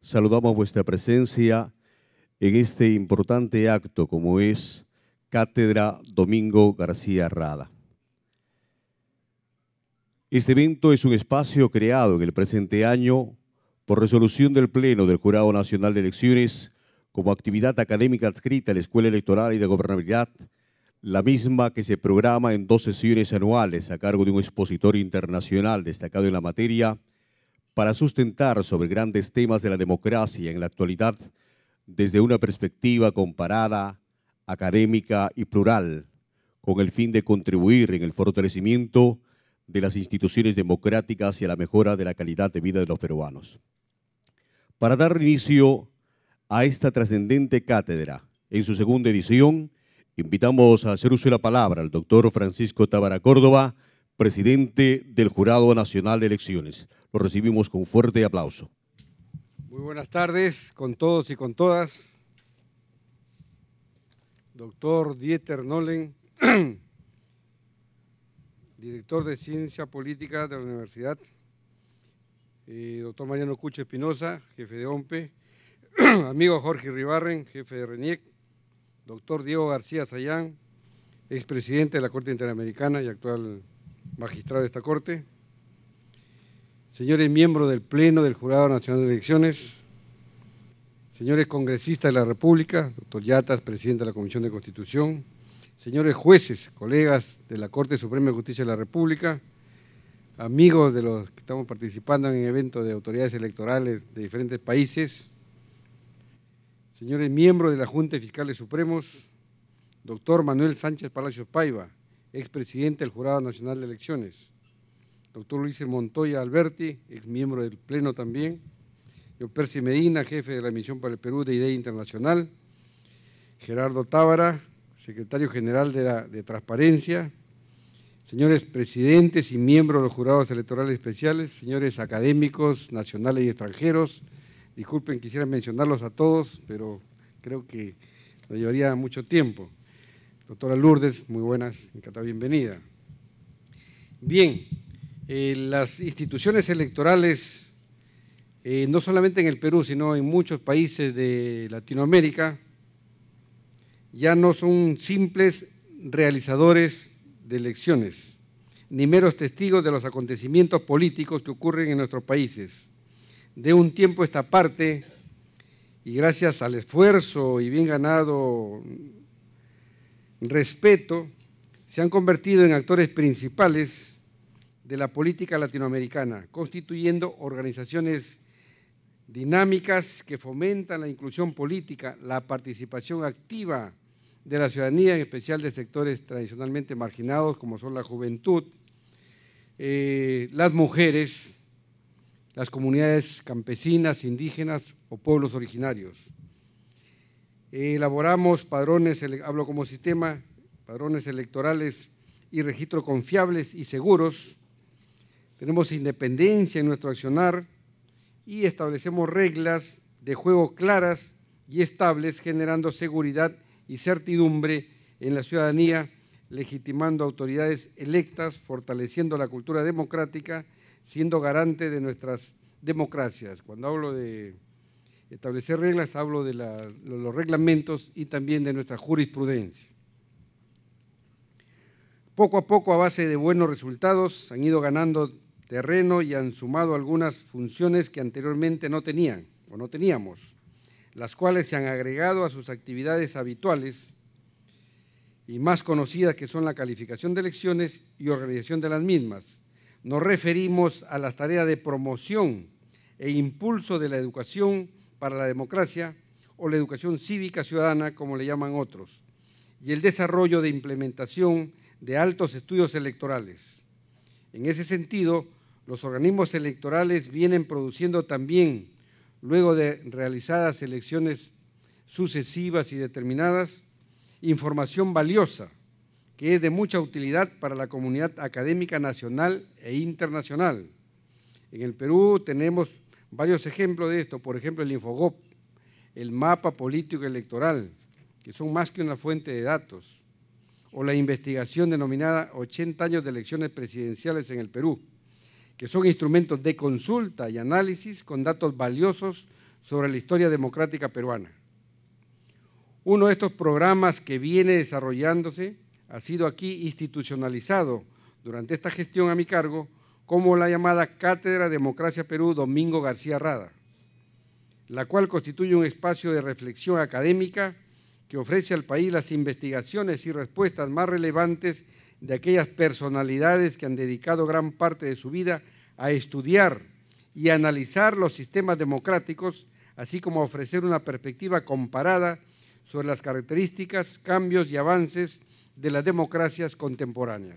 saludamos vuestra presencia en este importante acto como es Cátedra Domingo García Rada. Este evento es un espacio creado en el presente año por resolución del Pleno del Jurado Nacional de Elecciones como actividad académica adscrita a la Escuela Electoral y de Gobernabilidad, la misma que se programa en 2 sesiones anuales a cargo de un expositor internacional destacado en la materia para sustentar sobre grandes temas de la democracia en la actualidad desde una perspectiva comparada, académica y plural, con el fin de contribuir en el fortalecimiento de las instituciones democráticas y a la mejora de la calidad de vida de los peruanos. Para dar inicio a esta trascendente cátedra, en su segunda edición, invitamos a hacer uso de la palabra al doctor Francisco Tábara Córdoba, presidente del Jurado Nacional de Elecciones. Lo recibimos con fuerte aplauso. Muy buenas tardes con todos y con todas. Doctor Dieter Nolen, director de Ciencia Política de la Universidad. Doctor Mariano Cucho Espinosa, jefe de OMPE. Amigo Jorge Ribarren, jefe de RENIEC. Doctor Diego García Sayán, expresidente de la Corte Interamericana y actual magistrado de esta Corte. Señores miembros del Pleno del Jurado Nacional de Elecciones, señores congresistas de la República, doctor Yatas, presidente de la Comisión de Constitución, señores jueces, colegas de la Corte Suprema de Justicia de la República, amigos de los que estamos participando en eventos de autoridades electorales de diferentes países, señores miembros de la Junta de Fiscales Supremos, doctor Manuel Sánchez Palacios Paiva, expresidente del Jurado Nacional de Elecciones, doctor Luis Montoya Alberti, exmiembro del Pleno también, yo Percy Medina, jefe de la Misión para el Perú de IDEA Internacional, Gerardo Tábara, secretario general de Transparencia, señores presidentes y miembros de los jurados electorales especiales, señores académicos nacionales y extranjeros, disculpen, quisiera mencionarlos a todos, pero creo que nos llevaría mucho tiempo. Doctora Lourdes, muy buenas, encantada, bienvenida. Bien, las instituciones electorales, no solamente en el Perú, sino en muchos países de Latinoamérica, ya no son simples realizadores de elecciones, ni meros testigos de los acontecimientos políticos que ocurren en nuestros países. De un tiempo a esta parte, y gracias al esfuerzo y bien ganado respeto, se han convertido en actores principales de la política latinoamericana, constituyendo organizaciones dinámicas que fomentan la inclusión política, la participación activa de la ciudadanía, en especial de sectores tradicionalmente marginados, como son la juventud, las mujeres, las comunidades campesinas, indígenas o pueblos originarios. Elaboramos padrones, hablo como sistema, padrones electorales y registros confiables y seguros. Tenemos independencia en nuestro accionar y establecemos reglas de juego claras y estables, generando seguridad y certidumbre en la ciudadanía, legitimando autoridades electas, fortaleciendo la cultura democrática, siendo garante de nuestras democracias. Cuando hablo de establecer reglas, hablo de los reglamentos y también de nuestra jurisprudencia. Poco a poco, a base de buenos resultados, han ido ganando terreno y han sumado algunas funciones que anteriormente no tenían o no teníamos, las cuales se han agregado a sus actividades habituales y más conocidas, que son la calificación de elecciones y organización de las mismas. Nos referimos a las tareas de promoción e impulso de la educación para la democracia o la educación cívica ciudadana, como le llaman otros, y el desarrollo de implementación de altos estudios electorales. En ese sentido, los organismos electorales vienen produciendo también, luego de realizadas elecciones sucesivas y determinadas, información valiosa que es de mucha utilidad para la comunidad académica nacional e internacional. En el Perú tenemos varios ejemplos de esto, por ejemplo el Infogop, el mapa político electoral, que son más que una fuente de datos, o la investigación denominada 80 años de elecciones presidenciales en el Perú, que son instrumentos de consulta y análisis con datos valiosos sobre la historia democrática peruana. Uno de estos programas que viene desarrollándose ha sido aquí institucionalizado durante esta gestión a mi cargo como la llamada Cátedra Democracia Perú Domingo García Rada, la cual constituye un espacio de reflexión académica que ofrece al país las investigaciones y respuestas más relevantes de aquellas personalidades que han dedicado gran parte de su vida a estudiar y analizar los sistemas democráticos, así como a ofrecer una perspectiva comparada sobre las características, cambios y avances de las democracias contemporáneas.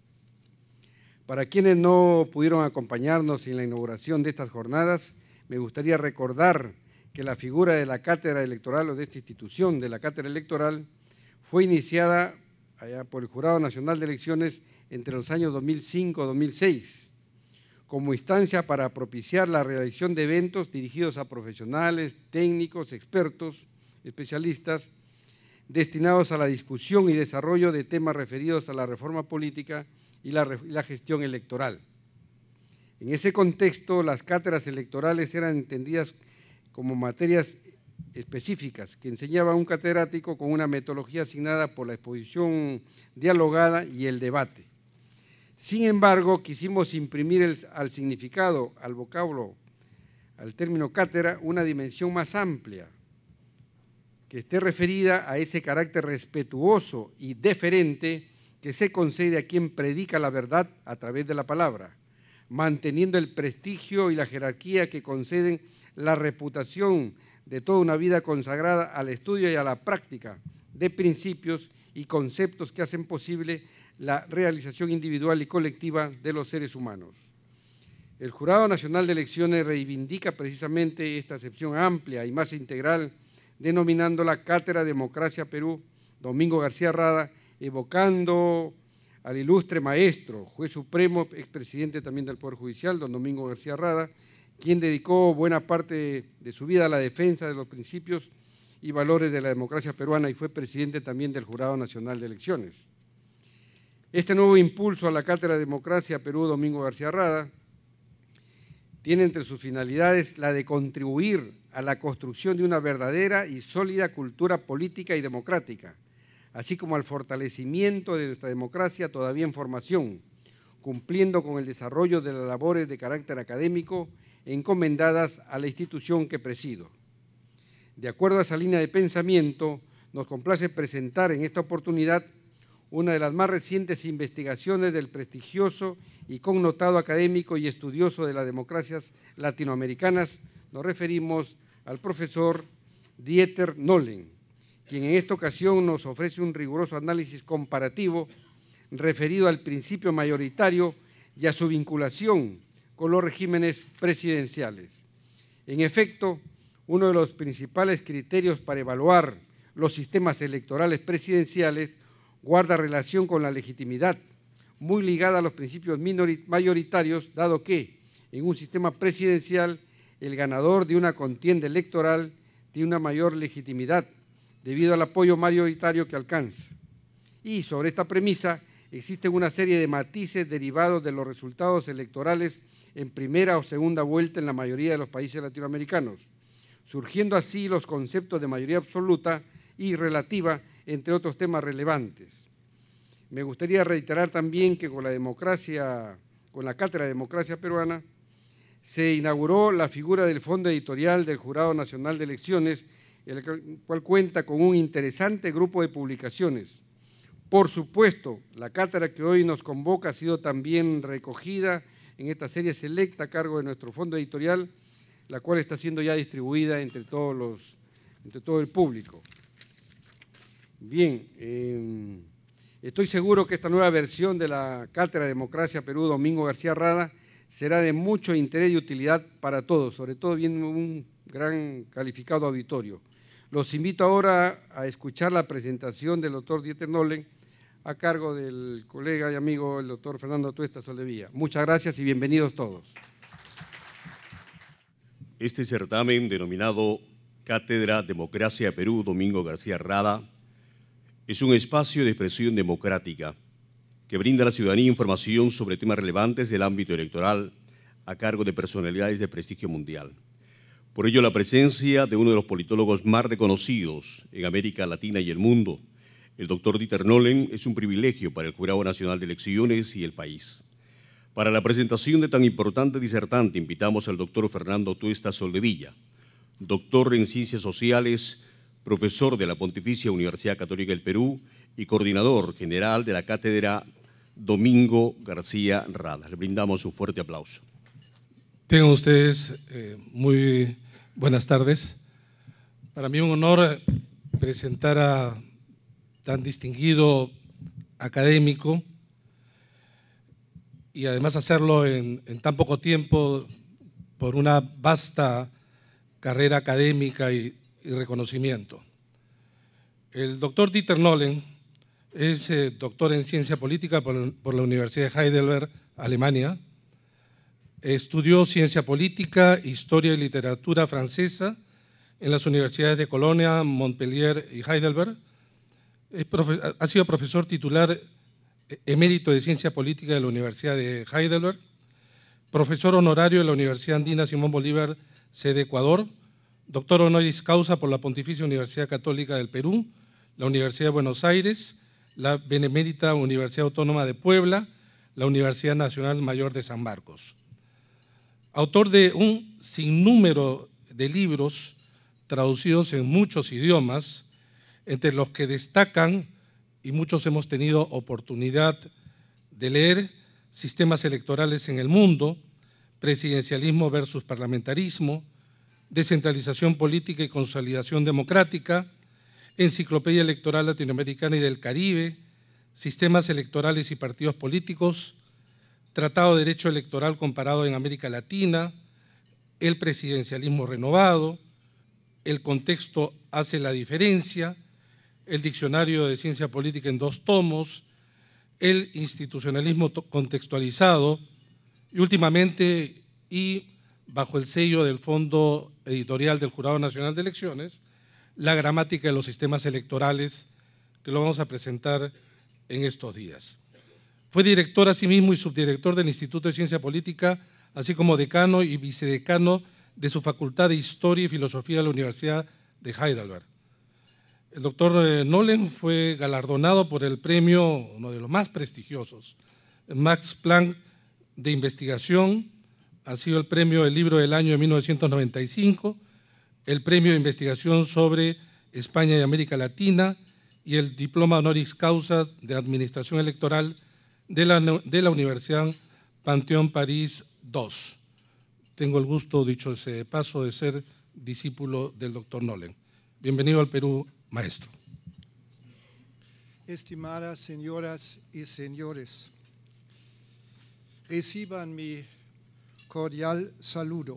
Para quienes no pudieron acompañarnos en la inauguración de estas jornadas, me gustaría recordar que la figura de la cátedra electoral o de esta institución de la cátedra electoral fue iniciada allá por el Jurado Nacional de Elecciones entre los años 2005-2006, como instancia para propiciar la realización de eventos dirigidos a profesionales, técnicos, expertos, especialistas, destinados a la discusión y desarrollo de temas referidos a la reforma política y la gestión electoral. En ese contexto, las cátedras electorales eran entendidas como materias específicas que enseñaba un catedrático con una metodología asignada por la exposición dialogada y el debate. Sin embargo, quisimos imprimir al significado, al vocablo, al término cátedra, una dimensión más amplia, que esté referida a ese carácter respetuoso y deferente que se concede a quien predica la verdad a través de la palabra, manteniendo el prestigio y la jerarquía que conceden la reputación de toda una vida consagrada al estudio y a la práctica de principios y conceptos que hacen posible la realización individual y colectiva de los seres humanos. El Jurado Nacional de Elecciones reivindica precisamente esta acepción amplia y más integral, denominándola Cátedra Democracia Perú Domingo García Rada, evocando al ilustre maestro, juez supremo, expresidente también del Poder Judicial, don Domingo García Rada, quien dedicó buena parte de su vida a la defensa de los principios y valores de la democracia peruana y fue presidente también del Jurado Nacional de Elecciones. Este nuevo impulso a la Cátedra Democracia Perú Domingo García Rada tiene entre sus finalidades la de contribuir a la construcción de una verdadera y sólida cultura política y democrática, así como al fortalecimiento de nuestra democracia todavía en formación, cumpliendo con el desarrollo de las labores de carácter académico encomendadas a la institución que presido. De acuerdo a esa línea de pensamiento, nos complace presentar en esta oportunidad una de las más recientes investigaciones del prestigioso y connotado académico y estudioso de las democracias latinoamericanas. Nos referimos al profesor Dieter Nollen, quien en esta ocasión nos ofrece un riguroso análisis comparativo referido al principio mayoritario y a su vinculación con los regímenes presidenciales. En efecto, uno de los principales criterios para evaluar los sistemas electorales presidenciales guarda relación con la legitimidad, muy ligada a los principios mayoritarios, dado que en un sistema presidencial el ganador de una contienda electoral tiene una mayor legitimidad debido al apoyo mayoritario que alcanza. Y sobre esta premisa existen una serie de matices derivados de los resultados electorales en primera o segunda vuelta en la mayoría de los países latinoamericanos, surgiendo así los conceptos de mayoría absoluta y relativa, entre otros temas relevantes. Me gustaría reiterar también que con la Cátedra de Democracia Peruana, se inauguró la figura del Fondo Editorial del Jurado Nacional de Elecciones, el cual cuenta con un interesante grupo de publicaciones. Por supuesto, la cátedra que hoy nos convoca ha sido también recogida en esta serie selecta a cargo de nuestro fondo editorial, la cual está siendo ya distribuida entre todo el público. Bien, estoy seguro que esta nueva versión de la Cátedra Democracia Perú Domingo García Rada será de mucho interés y utilidad para todos, sobre todo viendo un gran calificado auditorio. Los invito ahora a escuchar la presentación del doctor Dieter Nollen a cargo del colega y amigo, el doctor Fernando Atuesta Soldevilla. Muchas gracias y bienvenidos todos. Este certamen, denominado Cátedra Democracia Perú Domingo García Rada, es un espacio de expresión democrática que brinda a la ciudadanía información sobre temas relevantes del ámbito electoral a cargo de personalidades de prestigio mundial. Por ello, la presencia de uno de los politólogos más reconocidos en América Latina y el mundo, el doctor Dieter Nolen, es un privilegio para el Jurado Nacional de Elecciones y el país. Para la presentación de tan importante disertante, invitamos al doctor Fernando Tuesta Soldevilla, doctor en Ciencias Sociales, profesor de la Pontificia Universidad Católica del Perú y coordinador general de la Cátedra Domingo García Rada. Le brindamos un fuerte aplauso. Tengan ustedes muy buenas tardes. Para mí un honor presentar a tan distinguido académico y además hacerlo en tan poco tiempo por una vasta carrera académica y reconocimiento. El doctor Dieter Nolen es doctor en Ciencia Política por la Universidad de Heidelberg, Alemania. Estudió Ciencia Política, Historia y Literatura Francesa en las universidades de Colonia, Montpellier y Heidelberg. Ha sido profesor titular emérito de Ciencia Política de la Universidad de Heidelberg, profesor honorario de la Universidad Andina Simón Bolívar, sede Ecuador, doctor honoris causa por la Pontificia Universidad Católica del Perú, la Universidad de Buenos Aires, la Benemérita Universidad Autónoma de Puebla, la Universidad Nacional Mayor de San Marcos. Autor de un sinnúmero de libros traducidos en muchos idiomas, entre los que destacan, y muchos hemos tenido oportunidad de leer, Sistemas electorales en el mundo, Presidencialismo versus parlamentarismo, Descentralización política y consolidación democrática, Enciclopedia electoral latinoamericana y del Caribe, Sistemas electorales y partidos políticos, Tratado de Derecho Electoral comparado en América Latina, El presidencialismo renovado, El contexto hace la diferencia, El diccionario de ciencia política en 2 tomos, El institucionalismo contextualizado y últimamente, y bajo el sello del Fondo Editorial del Jurado Nacional de Elecciones, La gramática de los sistemas electorales, que lo vamos a presentar en estos días. Fue director asimismo y subdirector del Instituto de Ciencia Política, así como decano y vicedecano de su Facultad de Historia y Filosofía de la Universidad de Heidelberg. El doctor Nolen fue galardonado por el premio, uno de los más prestigiosos, Max Planck de Investigación. Ha sido el premio del Libro del Año de 1995, el premio de investigación sobre España y América Latina y el diploma honoris causa de Administración Electoral de la Universidad Panteón París II. Tengo el gusto, dicho ese de paso, de ser discípulo del doctor Nolen. Bienvenido al Perú, maestro. Estimadas señoras y señores, reciban mi cordial saludo.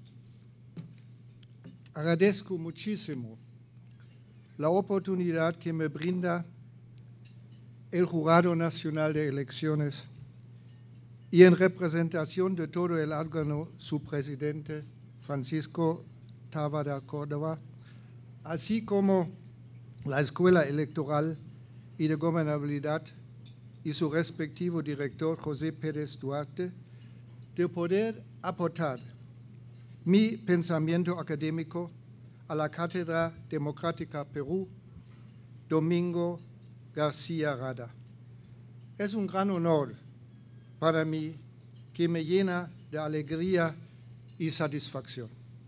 Agradezco muchísimo la oportunidad que me brinda el Jurado Nacional de Elecciones y en representación de todo el órgano, su presidente Francisco Tábara Córdoba, así como la Escuela Electoral y de Gobernabilidad y su respectivo director José Pérez Duarte, de poder aportar mi pensamiento académico a la Cátedra Democrática Perú, Domingo García Rada. Es un gran honor para mí que me llena de alegría y satisfacción.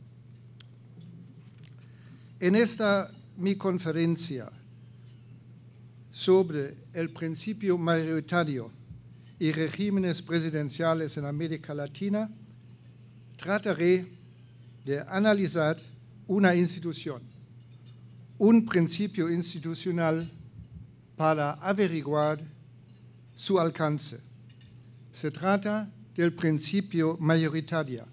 En esta mi conferencia sobre el principio mayoritario y regímenes presidenciales en América Latina, trataré de analizar una institución, un principio institucional para averiguar su alcance. Se trata del principio mayoritario.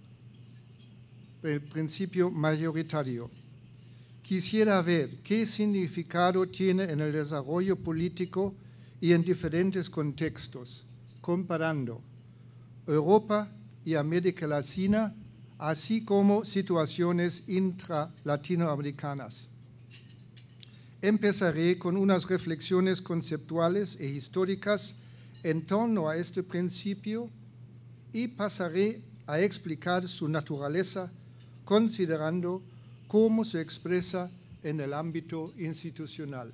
Quisiera ver qué significado tiene en el desarrollo político y en diferentes contextos, comparando Europa y América Latina, así como situaciones intra-latinoamericanas. Empezaré con unas reflexiones conceptuales e históricas en torno a este principio y pasaré a explicar su naturaleza considerando cómo se expresa en el ámbito institucional.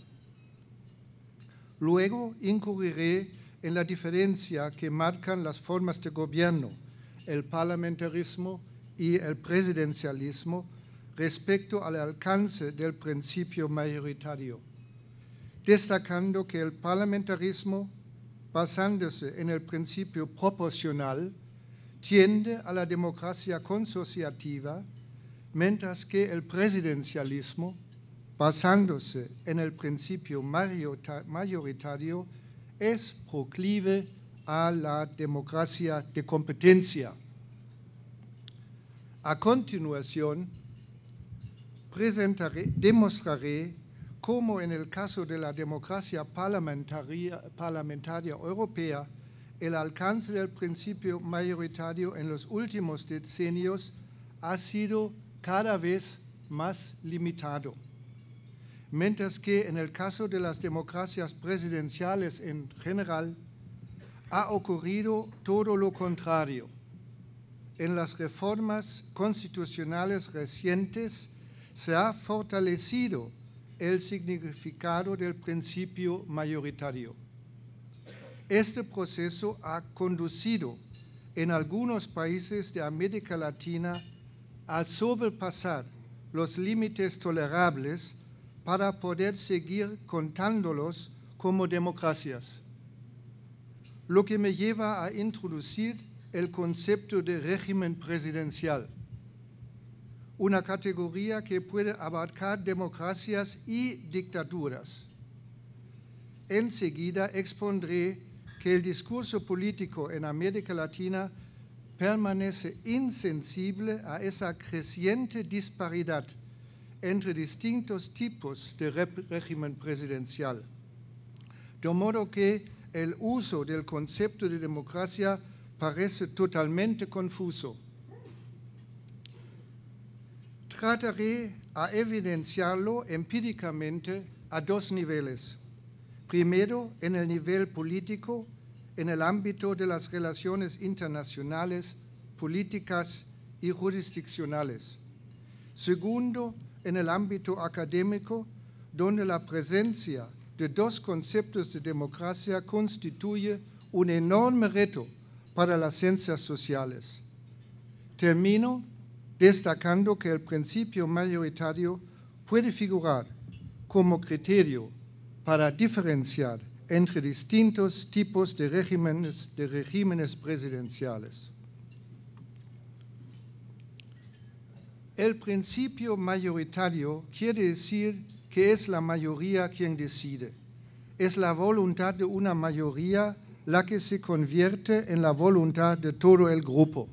Luego incurriré en la diferencia que marcan las formas de gobierno, el parlamentarismo y el presidencialismo respecto al alcance del principio mayoritario, destacando que el parlamentarismo, basándose en el principio proporcional, tiende a la democracia consociativa, mientras que el presidencialismo, basándose en el principio mayoritario, es proclive a la democracia de competencia. A continuación, demostraré cómo en el caso de la democracia parlamentaria europea, el alcance del principio mayoritario en los últimos decenios ha sido cada vez más limitado, mientras que en el caso de las democracias presidenciales en general ha ocurrido todo lo contrario. En las reformas constitucionales recientes se ha fortalecido el significado del principio mayoritario. Este proceso ha conducido en algunos países de América Latina a sobrepasar los límites tolerables para poder seguir contándolos como democracias, lo que me lleva a introducir el concepto de régimen presidencial, una categoría que puede abarcar democracias y dictaduras. Enseguida expondré que el discurso político en América Latina permanece insensible a esa creciente disparidad entre distintos tipos de régimen presidencial, de modo que el uso del concepto de democracia parece totalmente confuso. Trataré a evidenciarlo empíricamente a dos niveles. Primero, en el nivel político, en el ámbito de las relaciones internacionales, políticas y jurisdiccionales. Segundo, en el ámbito académico, donde la presencia de dos conceptos de democracia constituye un enorme reto para las ciencias sociales. Termino destacando que el principio mayoritario puede figurar como criterio para diferenciar entre distintos tipos de regímenes presidenciales. El principio mayoritario quiere decir que es la mayoría quien decide. Es la voluntad de una mayoría la que se convierte en la voluntad de todo el grupo.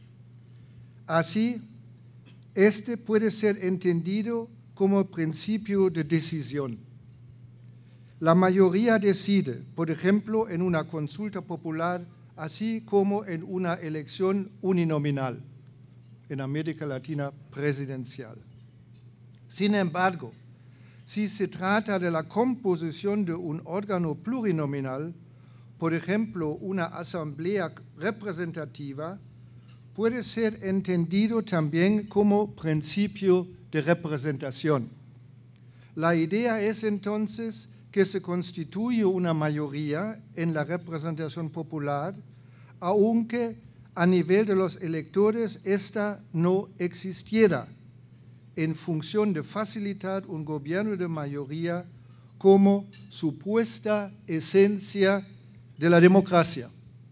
Así, este puede ser entendido como principio de decisión. La mayoría decide, por ejemplo, en una consulta popular, así como en una elección uninominal, en América Latina presidencial. Sin embargo, si se trata de la composición de un órgano plurinominal, por ejemplo, una asamblea representativa, puede ser entendido también como principio de representación. La idea es entonces que se constituye una mayoría en la representación popular, aunque a nivel de los electores esta no existiera, en función de facilitar un gobierno de mayoría como supuesta esencia de la democracia.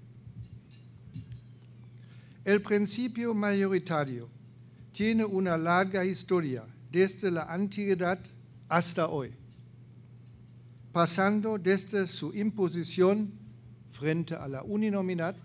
El principio mayoritario tiene una larga historia desde la antigüedad hasta hoy, pasando desde su imposición frente a la unanimidad,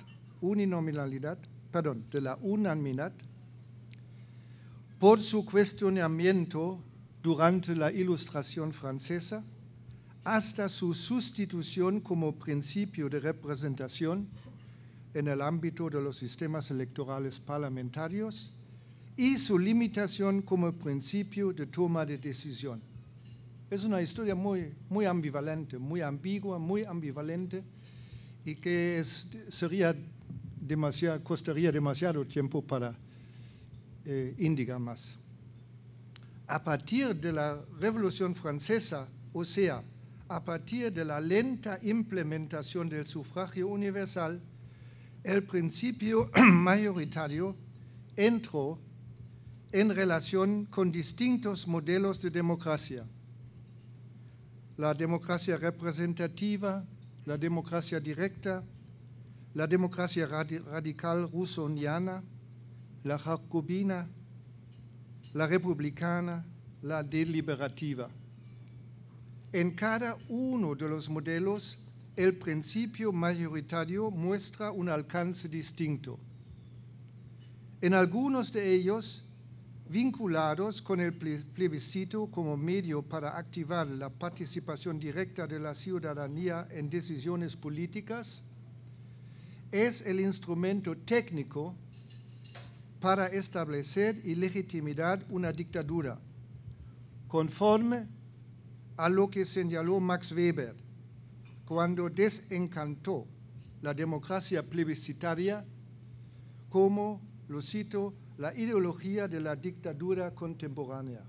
por su cuestionamiento durante la Ilustración francesa, hasta su sustitución como principio de representación en el ámbito de los sistemas electorales parlamentarios y su limitación como principio de toma de decisión. Es una historia muy ambivalente, muy ambigua, muy ambivalente, y que costaría demasiado tiempo para indica más. A partir de la Revolución Francesa, o sea, a partir de la lenta implementación del sufragio universal, el principio mayoritario entró en relación con distintos modelos de democracia. La democracia representativa, la democracia directa, la democracia radical rusoniana, la jacobina, la republicana, la deliberativa. En cada uno de los modelos, el principio mayoritario muestra un alcance distinto. En algunos de ellos, vinculados con el plebiscito como medio para activar la participación directa de la ciudadanía en decisiones políticas, es el instrumento técnico para establecer y legitimar una dictadura, conforme a lo que señaló Max Weber cuando desencantó la democracia plebiscitaria como, lo cito, la ideología de la dictadura contemporánea.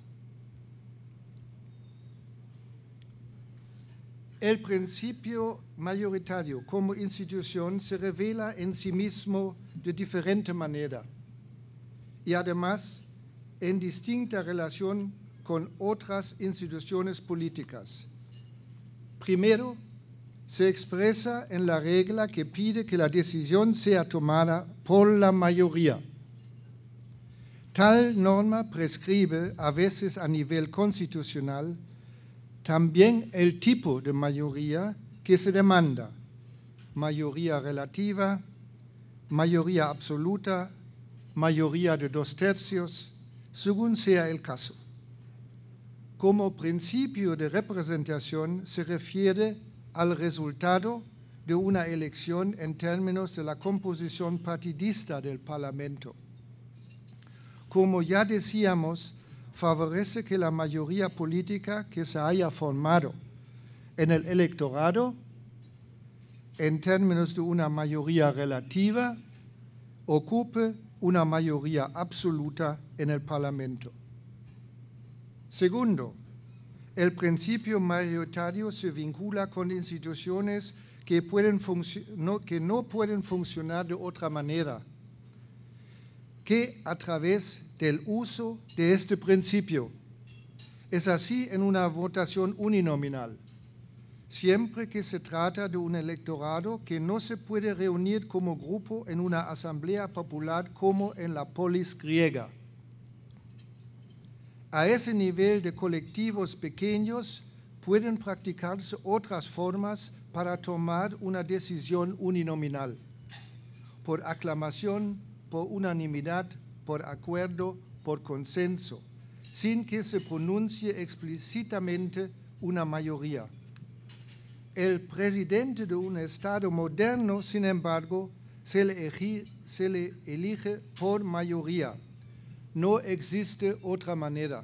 El principio mayoritario como institución se revela en sí mismo de diferente manera y además en distinta relación con otras instituciones políticas. Primero, se expresa en la regla que pide que la decisión sea tomada por la mayoría. Tal norma prescribe, a veces a nivel constitucional, también el tipo de mayoría que se demanda: mayoría relativa, mayoría absoluta, mayoría de 2/3, según sea el caso. Como principio de representación se refiere al resultado de una elección en términos de la composición partidista del Parlamento. Como ya decíamos, favorece que la mayoría política que se haya formado en el electorado, en términos de una mayoría relativa, ocupe una mayoría absoluta en el Parlamento. Segundo, el principio mayoritario se vincula con instituciones que no pueden funcionar de otra manera que a través del uso de este principio. Es así en una votación uninominal, siempre que se trata de un electorado que no se puede reunir como grupo en una asamblea popular como en la polis griega. A ese nivel de colectivos pequeños pueden practicarse otras formas para tomar una decisión uninominal, por aclamación, por unanimidad, por acuerdo, por consenso, sin que se pronuncie explícitamente una mayoría. El presidente de un Estado moderno, sin embargo, se le elige por mayoría. No existe otra manera.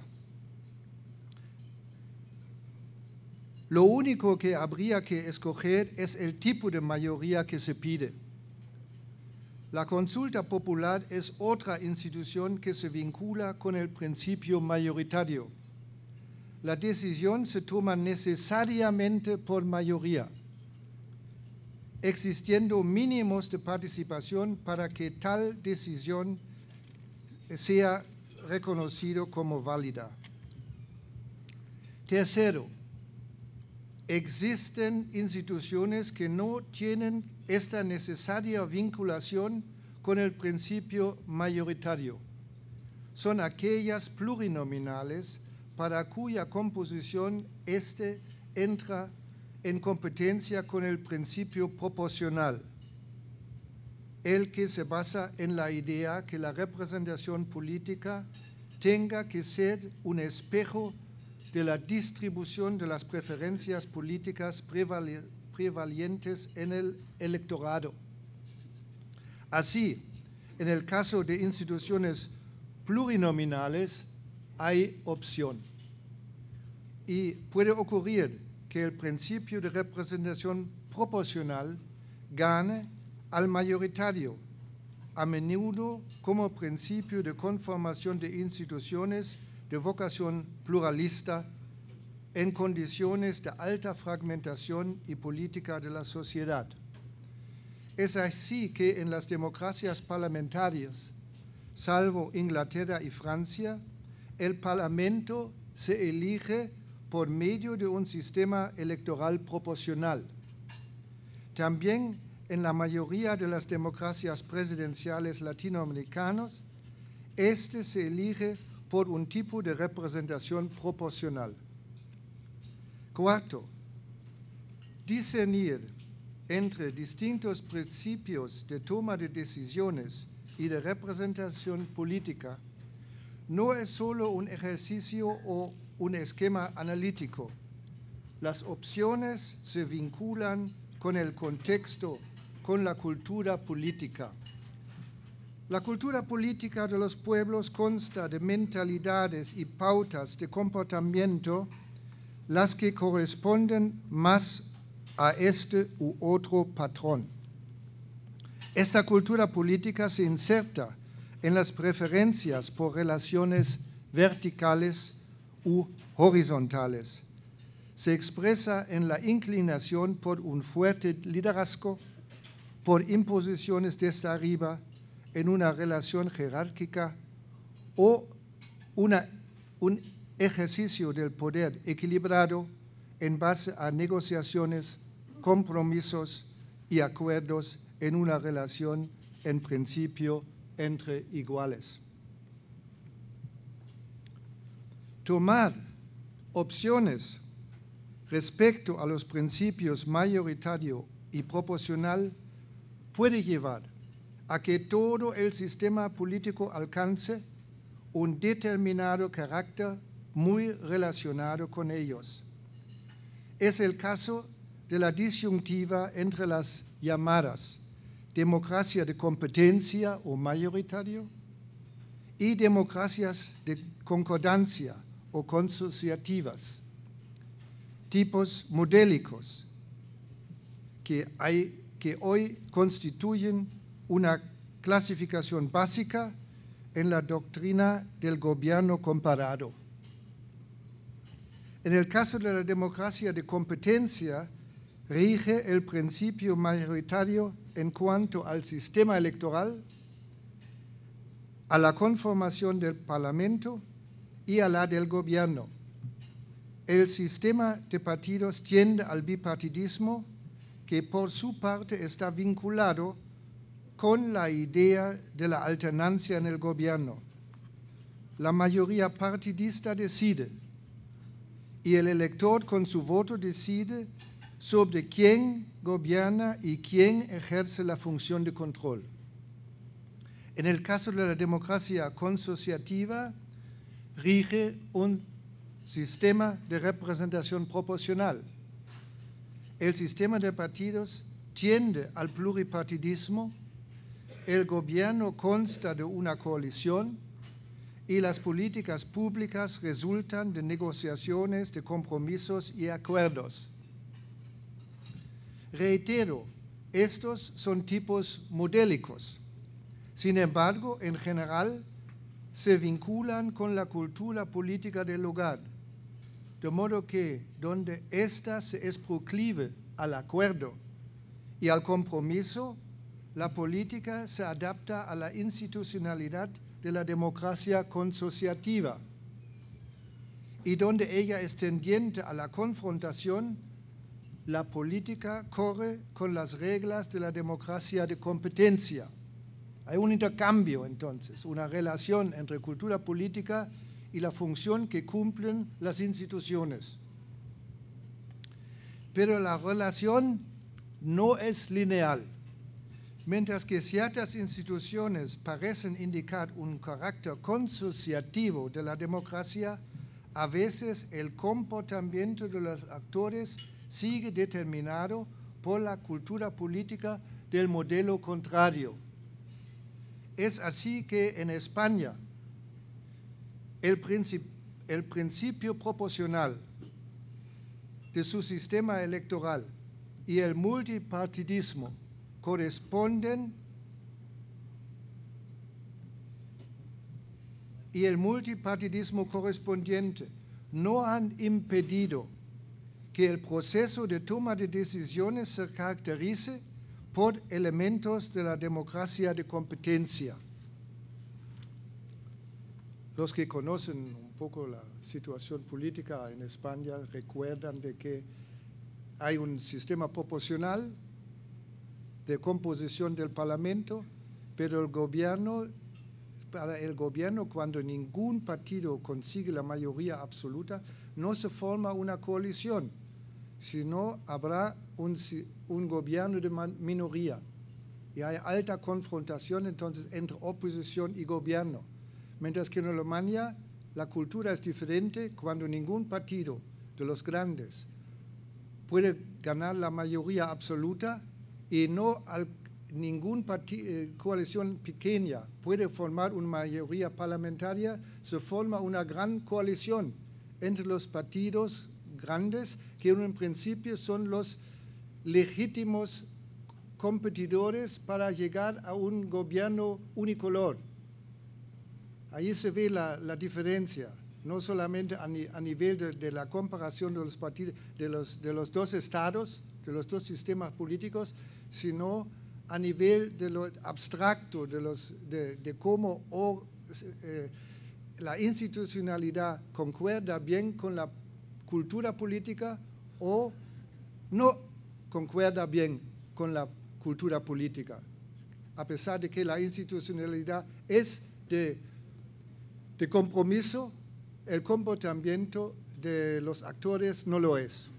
Lo único que habría que escoger es el tipo de mayoría que se pide. La consulta popular es otra institución que se vincula con el principio mayoritario. La decisión se toma necesariamente por mayoría, existiendo mínimos de participación para que tal decisión sea reconocido como válida. Tercero, existen instituciones que no tienen esta necesaria vinculación con el principio mayoritario. Son aquellas plurinominales para cuya composición entra en competencia con el principio proporcional, el que se basa en la idea que la representación política tenga que ser un espejo de la distribución de las preferencias políticas prevalentes en el electorado. Así, en el caso de instituciones plurinominales, hay opción. Y puede ocurrir que el principio de representación proporcional gane al mayoritario, a menudo como principio de conformación de instituciones de vocación pluralista en condiciones de alta fragmentación y política de la sociedad. Es así que en las democracias parlamentarias, salvo Inglaterra y Francia, el Parlamento se elige por medio de un sistema electoral proporcional. También en la mayoría de las democracias presidenciales latinoamericanas, este se elige por un tipo de representación proporcional. Cuarto, discernir entre distintos principios de toma de decisiones y de representación política no es solo un ejercicio o un esquema analítico. Las opciones se vinculan con el contexto, con la cultura política. La cultura política de los pueblos consta de mentalidades y pautas de comportamiento, las que corresponden más a este u otro patrón. Esta cultura política se inserta en las preferencias por relaciones verticales u horizontales. Se expresa en la inclinación por un fuerte liderazgo, por imposiciones desde arriba, en una relación jerárquica o un ejercicio del poder equilibrado en base a negociaciones, compromisos y acuerdos en una relación en principio entre iguales. Tomar opciones respecto a los principios mayoritario y proporcional puede llevar a que todo el sistema político alcance un determinado carácter muy relacionado con ellos. Es el caso de la disyuntiva entre las llamadas democracia de competencia o mayoritario y democracias de concordancia o consociativas, tipos modélicos que hoy constituyen una clasificación básica en la doctrina del gobierno comparado. En el caso de la democracia de competencia, rige el principio mayoritario en cuanto al sistema electoral, a la conformación del Parlamento y a la del gobierno. El sistema de partidos tiende al bipartidismo, que por su parte está vinculado con la idea de la alternancia en el gobierno. La mayoría partidista decide y el elector con su voto decide sobre quién gobierna y quién ejerce la función de control. En el caso de la democracia consociativa, rige un sistema de representación proporcional. El sistema de partidos tiende al pluripartidismo, el gobierno consta de una coalición y las políticas públicas resultan de negociaciones, de compromisos y acuerdos. Reitero, estos son tipos modélicos. Sin embargo, en general, se vinculan con la cultura política del lugar, de modo que donde ésta se es proclive al acuerdo y al compromiso, la política se adapta a la institucionalidad de la democracia consociativa, y donde ella es tendiente a la confrontación, la política corre con las reglas de la democracia de competencia. Hay un intercambio, entonces, una relación entre cultura política y la función que cumplen las instituciones. Pero la relación no es lineal. Mientras que ciertas instituciones parecen indicar un carácter consociativo de la democracia, a veces el comportamiento de los actores sigue determinado por la cultura política del modelo contrario. Es así que en España el principio proporcional de su sistema electoral y el multipartidismo corresponden y el multipartidismo correspondiente no han impedido que el proceso de toma de decisiones se caracterice por elementos de la democracia de competencia. Los que conocen un poco la situación política en España recuerdan de que hay un sistema proporcional de composición del Parlamento, pero para el gobierno, cuando ningún partido consigue la mayoría absoluta, no se forma una coalición, sino habrá un gobierno de minoría. Y hay alta confrontación entonces entre oposición y gobierno. Mientras que en Alemania la cultura es diferente, cuando ningún partido de los grandes puede ganar la mayoría absoluta y ninguna coalición pequeña puede formar una mayoría parlamentaria, se forma una gran coalición entre los partidos grandes, que en principio son los legítimos competidores para llegar a un gobierno unicolor. Ahí se ve la diferencia, no solamente a nivel de la comparación de los partidos, de los dos estados, de los dos sistemas políticos, sino a nivel de lo abstracto, de cómo la institucionalidad concuerda bien con la cultura política o no concuerda bien con la cultura política, a pesar de que la institucionalidad es de compromiso, el comportamiento de los actores no lo es.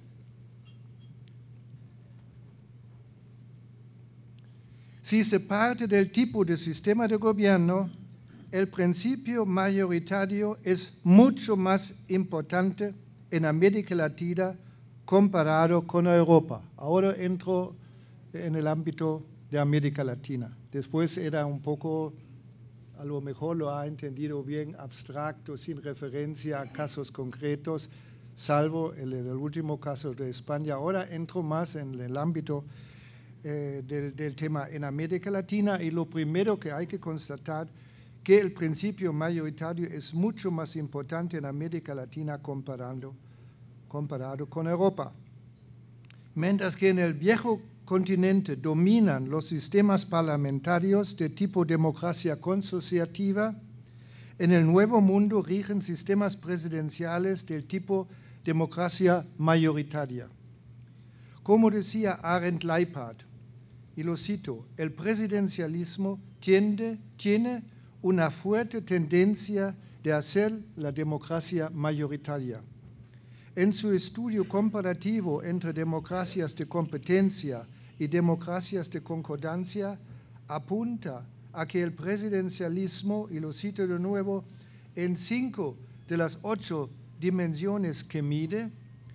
Si se parte del tipo de sistema de gobierno, el principio mayoritario es mucho más importante en América Latina comparado con Europa. Ahora entro en el ámbito de América Latina. Después era un poco, a lo mejor lo ha entendido bien, abstracto, sin referencia a casos concretos, salvo el último caso de España. Ahora entro más en el ámbito del tema en América Latina, y lo primero que hay que constatar que el principio mayoritario es mucho más importante en América Latina comparado con Europa. Mientras que en el viejo continente dominan los sistemas parlamentarios de tipo democracia consociativa, en el Nuevo Mundo rigen sistemas presidenciales del tipo democracia mayoritaria. Como decía Arendt Leipart, y lo cito, el presidencialismo tiene una fuerte tendencia de hacer la democracia mayoritaria. En su estudio comparativo entre democracias de competencia y democracias de concordancia, apunta a que el presidencialismo, y lo cito de nuevo, en 5 de las 8 dimensiones que mide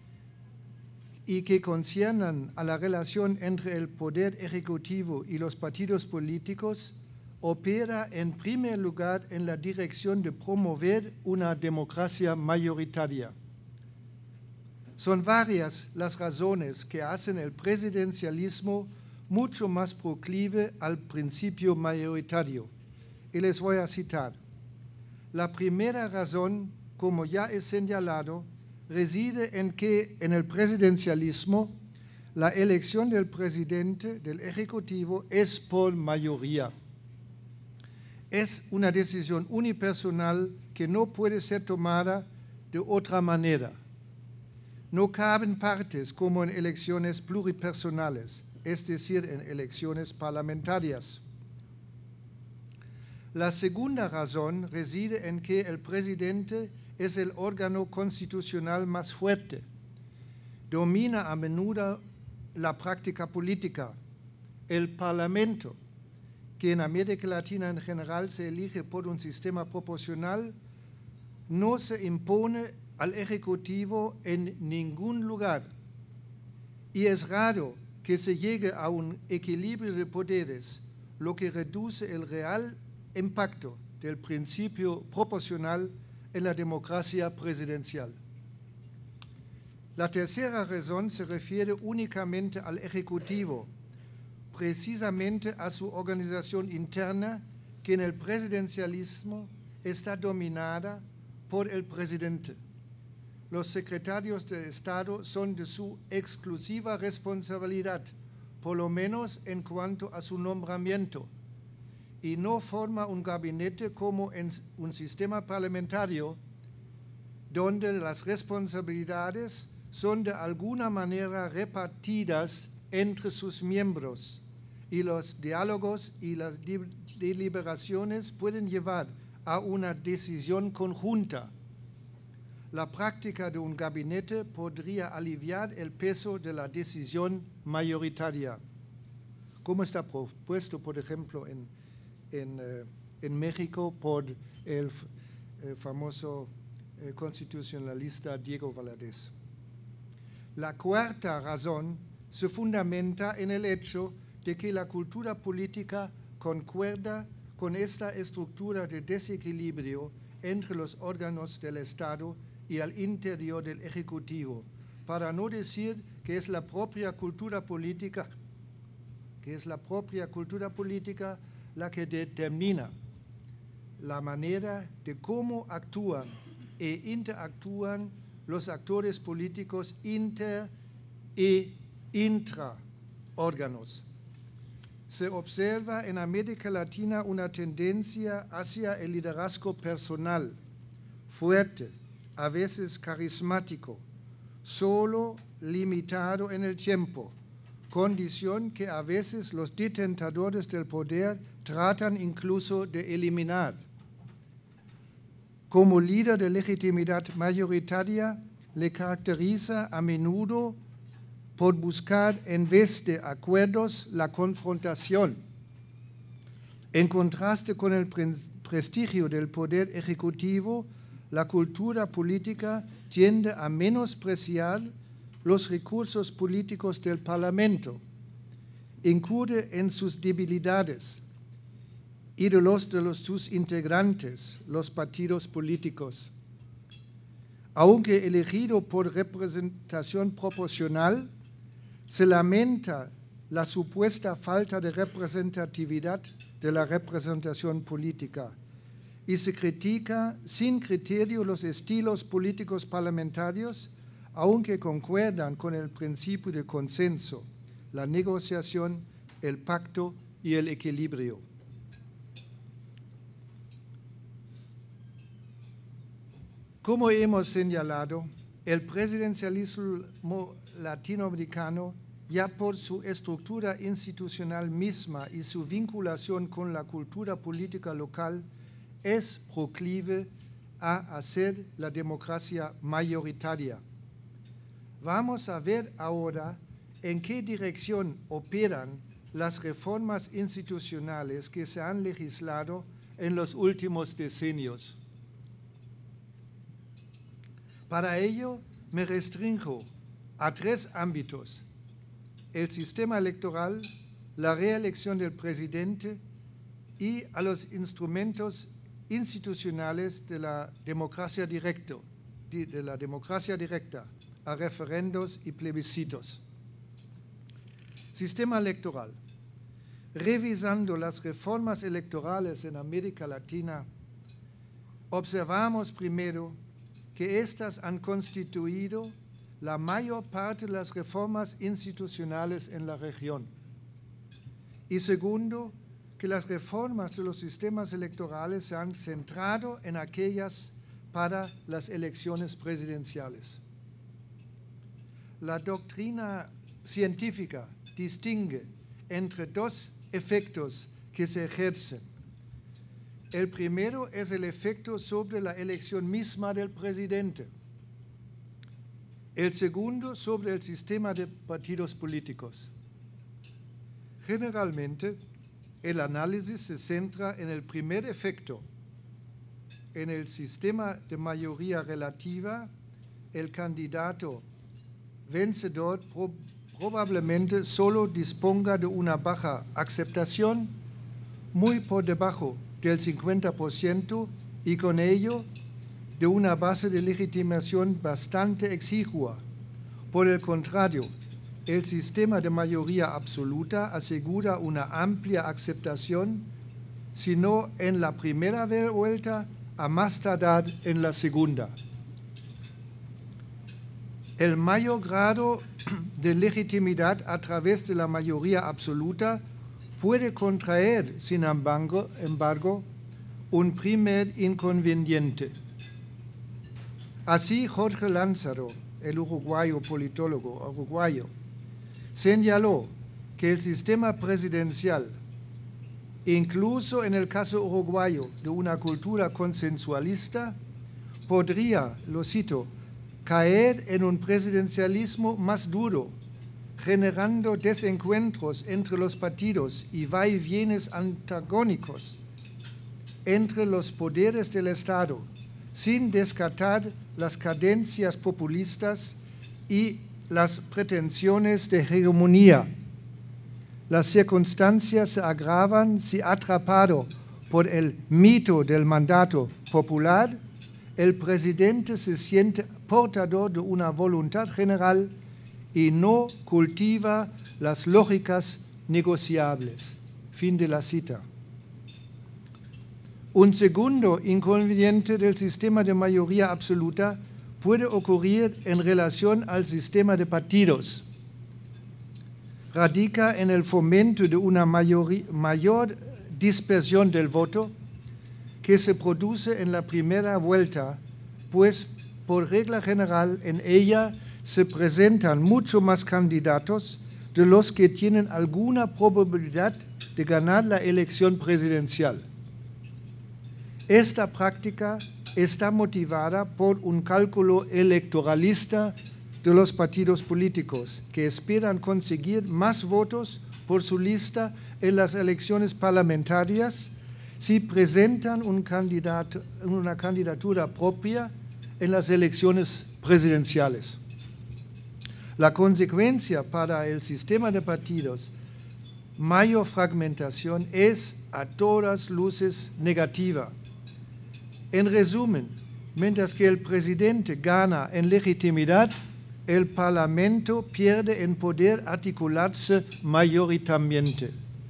y que conciernan a la relación entre el poder ejecutivo y los partidos políticos, opera en primer lugar en la dirección de promover una democracia mayoritaria. Son varias las razones que hacen el presidencialismo mucho más proclive al principio mayoritario, y les voy a citar. La primera razón, como ya he señalado, reside en que en el presidencialismo la elección del presidente, del ejecutivo, es por mayoría. Es una decisión unipersonal que no puede ser tomada de otra manera. No caben partes como en elecciones pluripersonales, es decir, en elecciones parlamentarias. La segunda razón reside en que el presidente es el órgano constitucional más fuerte. Domina a menudo la práctica política. El Parlamento, que en América Latina en general se elige por un sistema proporcional, no se impone al Ejecutivo en ningún lugar. Y es raro que se llegue a un equilibrio de poderes, lo que reduce el real impacto del principio proporcional en la democracia presidencial. La tercera razón se refiere únicamente al Ejecutivo, precisamente a su organización interna, que en el presidencialismo está dominada por el presidente. Los secretarios de Estado son de su exclusiva responsabilidad, por lo menos en cuanto a su nombramiento, y no forma un gabinete como en un sistema parlamentario donde las responsabilidades son de alguna manera repartidas entre sus miembros y los diálogos y las deliberaciones pueden llevar a una decisión conjunta. La práctica de un gabinete podría aliviar el peso de la decisión mayoritaria, como está propuesto, por ejemplo, en México por el famoso constitucionalista Diego Valadez. La cuarta razón se fundamenta en el hecho de que la cultura política concuerda con esta estructura de desequilibrio entre los órganos del Estado y al interior del Ejecutivo, para no decir que es la propia cultura política la que determina la manera de cómo actúan e interactúan los actores políticos inter y intra órganos. Se observa en América Latina una tendencia hacia el liderazgo personal, fuerte, a veces carismático, solo limitado en el tiempo, condición que a veces los detentadores del poder tratan incluso de eliminar. Como líder de legitimidad mayoritaria, le caracteriza a menudo por buscar en vez de acuerdos la confrontación. En contraste con el prestigio del poder ejecutivo, la cultura política tiende a menospreciar los recursos políticos del Parlamento, incurre en sus debilidades y de sus integrantes, los partidos políticos. Aunque elegido por representación proporcional, se lamenta la supuesta falta de representatividad de la representación política y se critica sin criterio los estilos políticos parlamentarios, aunque concuerdan con el principio de consenso, la negociación, el pacto y el equilibrio. Como hemos señalado, el presidencialismo latinoamericano, ya por su estructura institucional misma y su vinculación con la cultura política local, es proclive a hacer la democracia mayoritaria. Vamos a ver ahora en qué dirección operan las reformas institucionales que se han legislado en los últimos decenios. Para ello me restringo a 3 ámbitos: el sistema electoral, la reelección del presidente y a los instrumentos institucionales de la democracia directa, a referendos y plebiscitos. Sistema electoral. Revisando las reformas electorales en América Latina, observamos primero que éstas han constituido la mayor parte de las reformas institucionales en la región. Y segundo, que las reformas de los sistemas electorales se han centrado en aquellas para las elecciones presidenciales. La doctrina científica distingue entre 2 efectos que se ejercen. El primero es el efecto sobre la elección misma del presidente. El segundo sobre el sistema de partidos políticos. Generalmente, el análisis se centra en el primer efecto. En el sistema de mayoría relativa, el candidato vencedor probablemente solo disponga de una baja aceptación, muy por debajo del 50%, y con ello de una base de legitimación bastante exigua. Por el contrario, el sistema de mayoría absoluta asegura una amplia aceptación, si no en la primera vuelta, a más tardar en la segunda. El mayor grado de legitimidad a través de la mayoría absoluta puede contraer, sin embargo, un primer inconveniente. Así, Jorge Lázaro, el politólogo uruguayo, señaló que el sistema presidencial, incluso en el caso uruguayo de una cultura consensualista, podría, lo cito, caer en un presidencialismo más duro, generando desencuentros entre los partidos y vaivienes antagónicos entre los poderes del Estado, sin descartar las cadencias populistas y las pretensiones de hegemonía. Las circunstancias se agravan si, atrapado por el mito del mandato popular, el presidente se siente portador de una voluntad general y no cultiva las lógicas negociables. Fin de la cita. Un segundo inconveniente del sistema de mayoría absoluta puede ocurrir en relación al sistema de partidos. Radica en el fomento de una mayor dispersión del voto que se produce en la primera vuelta, pues por regla general en ella se presentan mucho más candidatos de los que tienen alguna probabilidad de ganar la elección presidencial. Esta práctica está motivada por un cálculo electoralista de los partidos políticos que esperan conseguir más votos por su lista en las elecciones parlamentarias si presentan una candidatura propia en las elecciones presidenciales. La consecuencia para el sistema de partidos, mayor fragmentación, es a todas luces negativa. En resumen, mientras que el presidente gana en legitimidad, el Parlamento pierde en poder articularse mayoritariamente.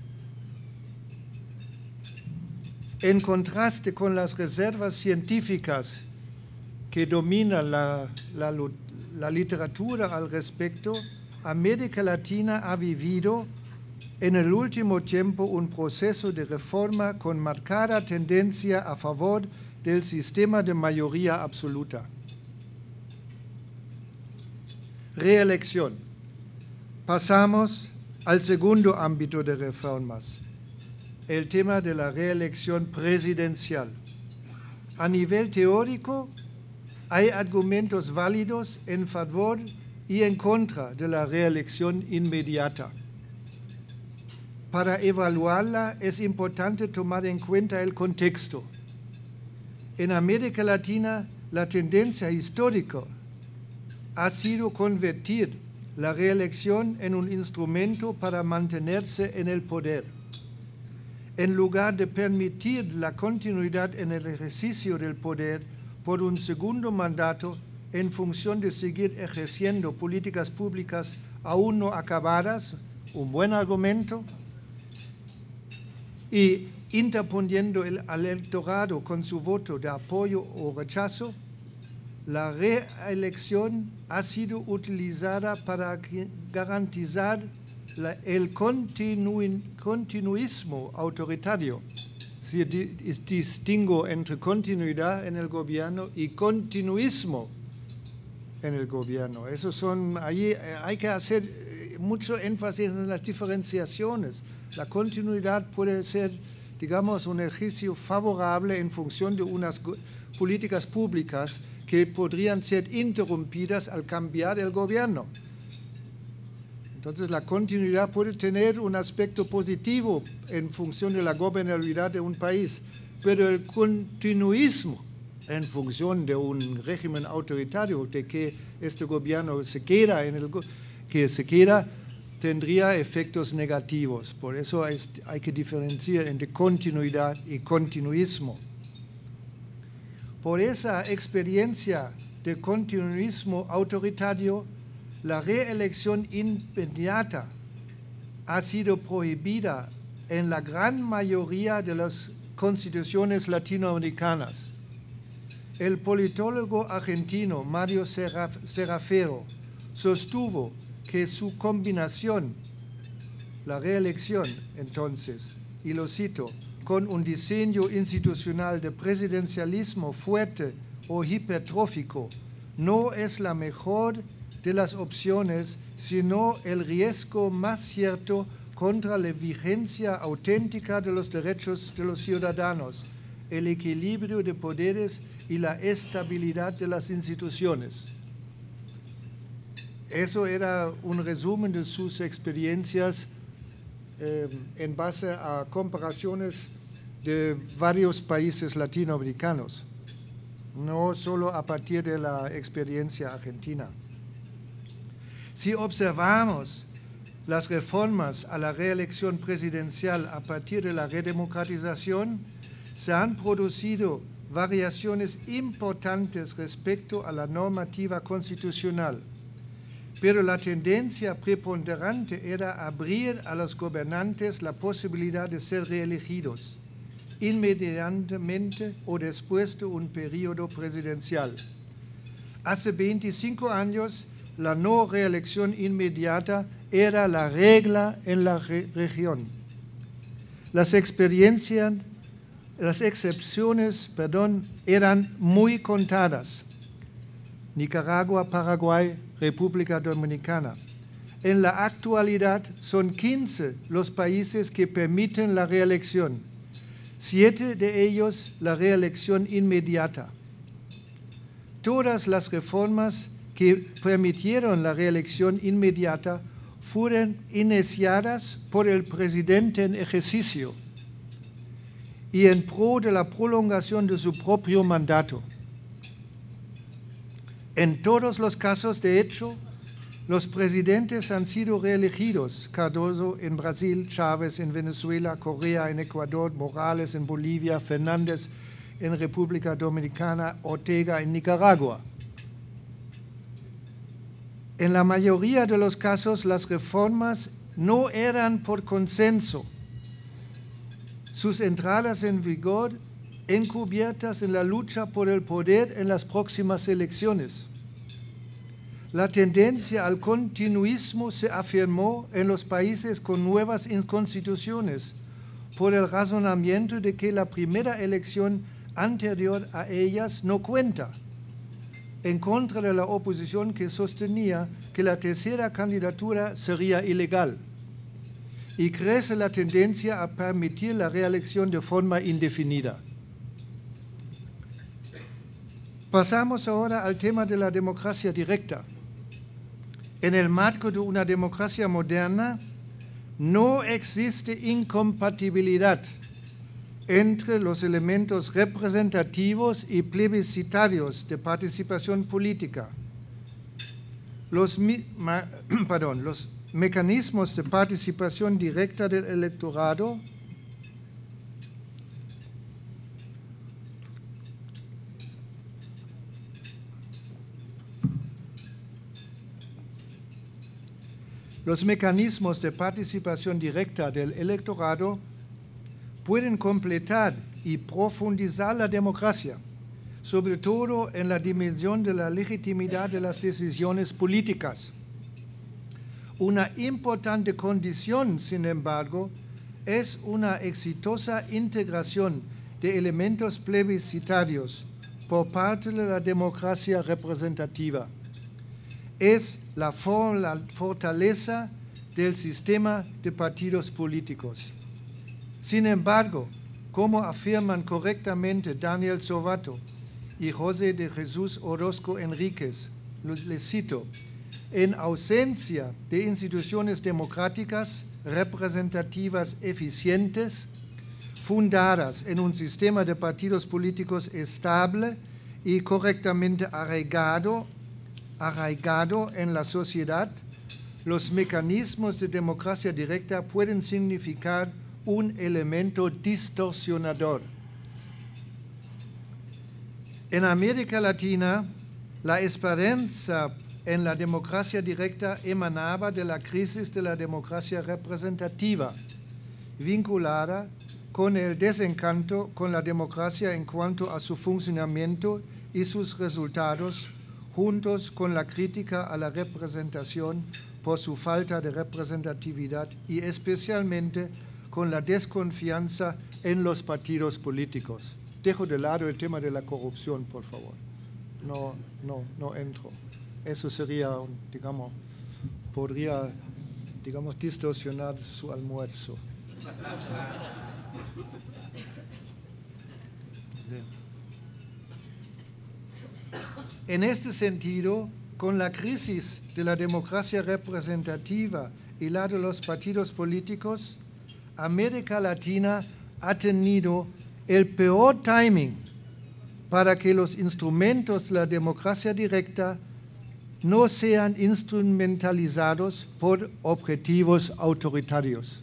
En contraste con las reservas científicas que dominan la literatura al respecto, América Latina ha vivido en el último tiempo un proceso de reforma con marcada tendencia a favor del sistema de mayoría absoluta. Reelección. Pasamos al segundo ámbito de reformas, el tema de la reelección presidencial. A nivel teórico, hay argumentos válidos en favor y en contra de la reelección inmediata. Para evaluarla es importante tomar en cuenta el contexto. En América Latina, la tendencia histórica ha sido convertir la reelección en un instrumento para mantenerse en el poder. En lugar de permitir la continuidad en el ejercicio del poder por un segundo mandato en función de seguir ejerciendo políticas públicas aún no acabadas, un buen argumento, y interponiendo al electorado con su voto de apoyo o rechazo, la reelección ha sido utilizada para garantizar el continuismo autoritario. Se distingue entre continuidad en el gobierno y continuismo en el gobierno. Allí hay que hacer mucho énfasis en las diferenciaciones. La continuidad puede ser, digamos, un ejercicio favorable en función de unas políticas públicas que podrían ser interrumpidas al cambiar el gobierno. Entonces, la continuidad puede tener un aspecto positivo en función de la gobernabilidad de un país, pero el continuismo en función de un régimen autoritario, de que este gobierno se queda tendría efectos negativos. Por eso hay que diferenciar entre continuidad y continuismo. Por esa experiencia de continuismo autoritario, la reelección inmediata ha sido prohibida en la gran mayoría de las constituciones latinoamericanas. El politólogo argentino Mario Serrafero sostuvo que su combinación, la reelección entonces, y lo cito, con un diseño institucional de presidencialismo fuerte o hipertrófico, no es la mejor de las opciones, sino el riesgo más cierto contra la vigencia auténtica de los derechos de los ciudadanos, el equilibrio de poderes y la estabilidad de las instituciones. Eso era un resumen de sus experiencias en base a comparaciones de varios países latinoamericanos, no solo a partir de la experiencia argentina. Si observamos las reformas a la reelección presidencial a partir de la redemocratización, se han producido variaciones importantes respecto a la normativa constitucional, pero la tendencia preponderante era abrir a los gobernantes la posibilidad de ser reelegidos inmediatamente o después de un periodo presidencial. Hace 25 años, la no reelección inmediata era la regla en la región. Las excepciones, eran muy contadas. Nicaragua, Paraguay, República Dominicana. En la actualidad son 15 los países que permiten la reelección, 7 de ellos la reelección inmediata. Todas las reformas que permitieron la reelección inmediata fueron iniciadas por el presidente en ejercicio y en pro de la prolongación de su propio mandato. En todos los casos, de hecho, los presidentes han sido reelegidos: Cardoso en Brasil, Chávez en Venezuela, Correa en Ecuador, Morales en Bolivia, Fernández en República Dominicana, Ortega en Nicaragua. En la mayoría de los casos, las reformas no eran por consenso. Sus entradas en vigor encubiertas en la lucha por el poder en las próximas elecciones. La tendencia al continuismo se afirmó en los países con nuevas constituciones por el razonamiento de que la primera elección anterior a ellas no cuenta, en contra de la oposición que sostenía que la tercera candidatura sería ilegal, y crece la tendencia a permitir la reelección de forma indefinida. Pasamos ahora al tema de la democracia directa. En el marco de una democracia moderna, no existe incompatibilidad entre los elementos representativos y plebiscitarios de participación política. Los mecanismos de participación directa del electorado pueden completar y profundizar la democracia, sobre todo en la dimensión de la legitimidad de las decisiones políticas. Una importante condición, sin embargo, es una exitosa integración de elementos plebiscitarios por parte de la democracia representativa. Es la fortaleza del sistema de partidos políticos. Sin embargo, como afirman correctamente Daniel Sovato y José de Jesús Orozco Enríquez, les cito, en ausencia de instituciones democráticas representativas eficientes, fundadas en un sistema de partidos políticos estable y correctamente arraigado en la sociedad, los mecanismos de democracia directa pueden significar un elemento distorsionador. En América Latina, la esperanza en la democracia directa emanaba de la crisis de la democracia representativa, vinculada con el desencanto con la democracia en cuanto a su funcionamiento y sus resultados, juntos con la crítica a la representación por su falta de representatividad y especialmente con la desconfianza en los partidos políticos. Dejo de lado el tema de la corrupción, por favor. No entro. Eso sería, digamos, podría, digamos, distorsionar su almuerzo. En este sentido, con la crisis de la democracia representativa y la de los partidos políticos, América Latina ha tenido el peor timing para que los instrumentos de la democracia directa no sean instrumentalizados por objetivos autoritarios.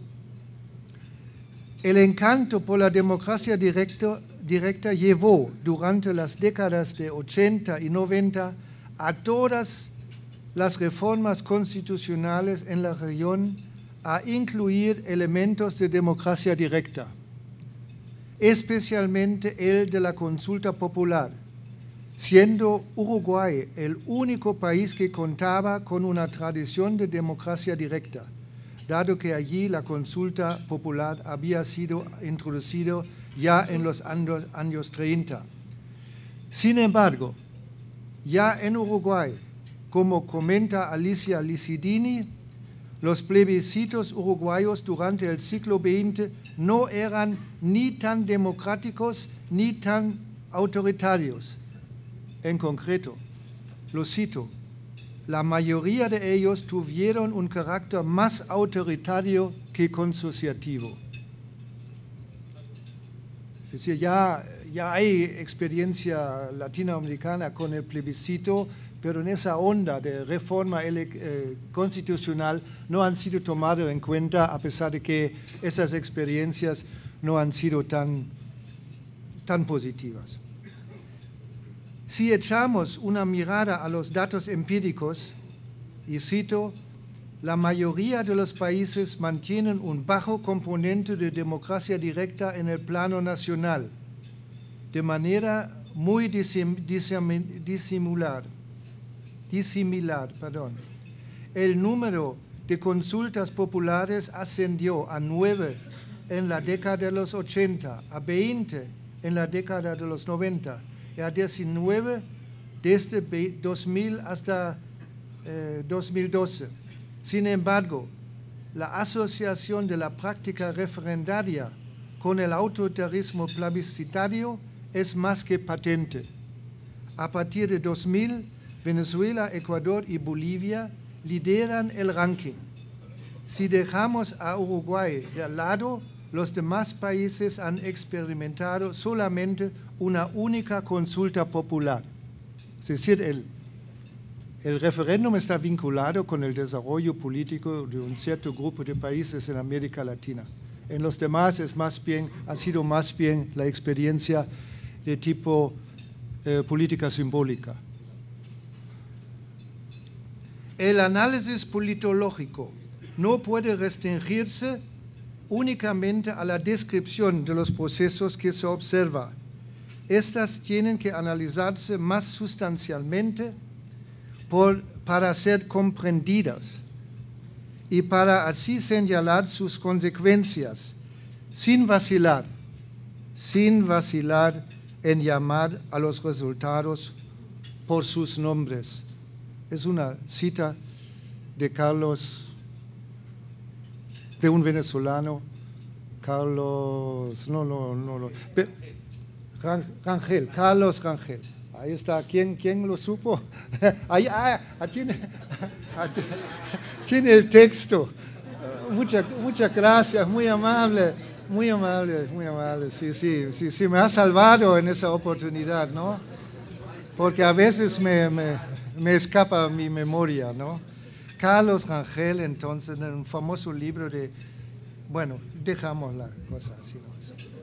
El encanto por la democracia directa llevó durante las décadas de 80 y 90 a todas las reformas constitucionales en la región a incluir elementos de democracia directa, especialmente el de la consulta popular, siendo Uruguay el único país que contaba con una tradición de democracia directa, dado que allí la consulta popular había sido introducido ya en los años 30. Sin embargo, ya en Uruguay, como comenta Alicia Licidini, los plebiscitos uruguayos durante el siglo XX no eran ni tan democráticos ni tan autoritarios. En concreto, lo cito, la mayoría de ellos tuvieron un carácter más autoritario que consociativo. Es decir, ya hay experiencia latinoamericana con el plebiscito, pero en esa onda de reforma constitucional no han sido tomadas en cuenta, a pesar de que esas experiencias no han sido tan positivas. Si echamos una mirada a los datos empíricos, y cito, la mayoría de los países mantienen un bajo componente de democracia directa en el plano nacional, de manera muy disimilar. El número de consultas populares ascendió a 9 en la década de los 80, a 20 en la década de los 90, y a 19 desde 2000 hasta 2012. Sin embargo, la asociación de la práctica referendaria con el autoritarismo plebiscitario es más que patente. A partir de 2000, Venezuela, Ecuador y Bolivia lideran el ranking. Si dejamos a Uruguay de lado, los demás países han experimentado solamente una única consulta popular. Es decir, el referéndum está vinculado con el desarrollo político de un cierto grupo de países en América Latina. En los demás ha sido más bien la experiencia de tipo política simbólica. El análisis politológico no puede restringirse únicamente a la descripción de los procesos que se observa. Estas tienen que analizarse más sustancialmente para ser comprendidas y para así señalar sus consecuencias, sin vacilar en llamar a los resultados por sus nombres. Es una cita de un venezolano, Carlos Rangel. Ahí está. ¿Quién lo supo? Tiene el texto. Muchas gracias, muy amable. Sí, me ha salvado en esa oportunidad, ¿no? Porque a veces me escapa mi memoria, ¿no? Carlos Rangel, entonces, en un famoso libro de... Bueno, dejamos la cosa así, ¿no?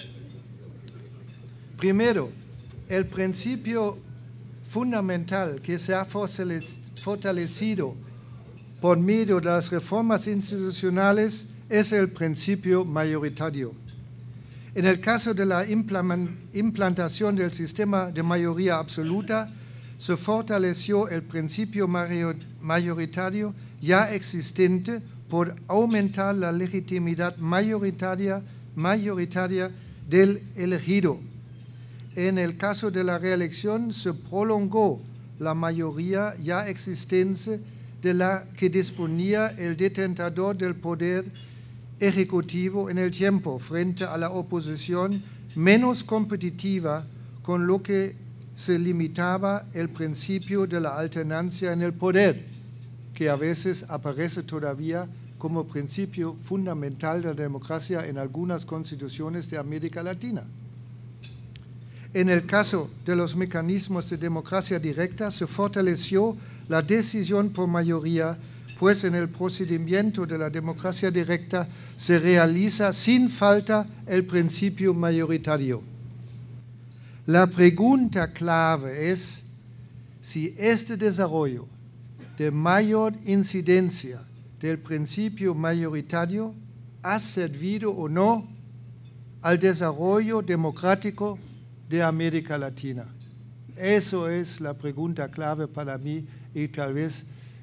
Primero, el principio fundamental que se ha fortalecido por medio de las reformas institucionales es el principio mayoritario. En el caso de la implantación del sistema de mayoría absoluta, se fortaleció el principio mayoritario ya existente por aumentar la legitimidad mayoritaria del elegido. En el caso de la reelección, se prolongó la mayoría ya existente de la que disponía el detentador del poder ejecutivo en el tiempo, frente a la oposición menos competitiva, con lo que se limitaba el principio de la alternancia en el poder, que a veces aparece todavía como principio fundamental de la democracia en algunas constituciones de América Latina. En el caso de los mecanismos de democracia directa, se fortaleció la decisión por mayoría, pues en el procedimiento de la democracia directa se realiza sin falta el principio mayoritario. La pregunta clave es si este desarrollo de mayor incidencia del principio mayoritario ha servido o no al desarrollo democrático de América Latina. Eso es la pregunta clave para mí y tal vez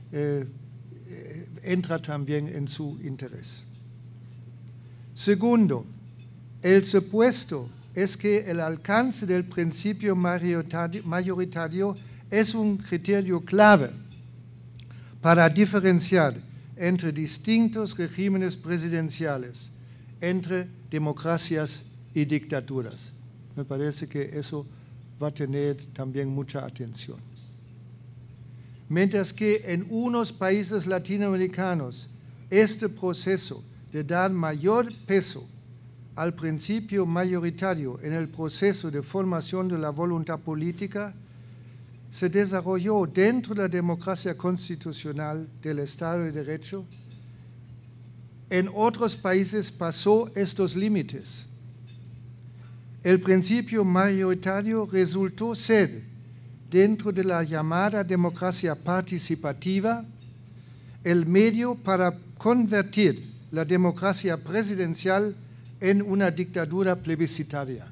entra también en su interés. Segundo, el supuesto es que el alcance del principio mayoritario es un criterio clave para diferenciar entre distintos regímenes presidenciales, entre democracias y dictaduras. Me parece que eso va a tener también mucha atención. Mientras que en unos países latinoamericanos este proceso de dar mayor peso al principio mayoritario en el proceso de formación de la voluntad política se desarrolló dentro de la democracia constitucional del Estado de Derecho, en otros países pasó estos límites. El principio mayoritario resultó ser, dentro de la llamada democracia participativa, el medio para convertir la democracia presidencial en una dictadura plebiscitaria.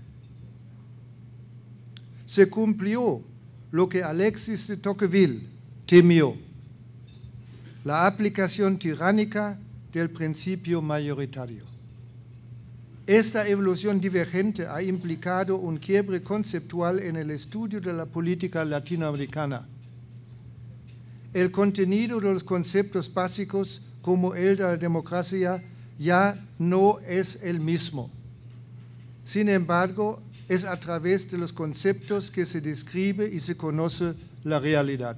Se cumplió lo que Alexis de Tocqueville temió, la aplicación tiránica del principio mayoritario. Esta evolución divergente ha implicado un quiebre conceptual en el estudio de la política latinoamericana. El contenido de los conceptos básicos, como el de la democracia, ya no es el mismo. Sin embargo, es a través de los conceptos que se describe y se conoce la realidad.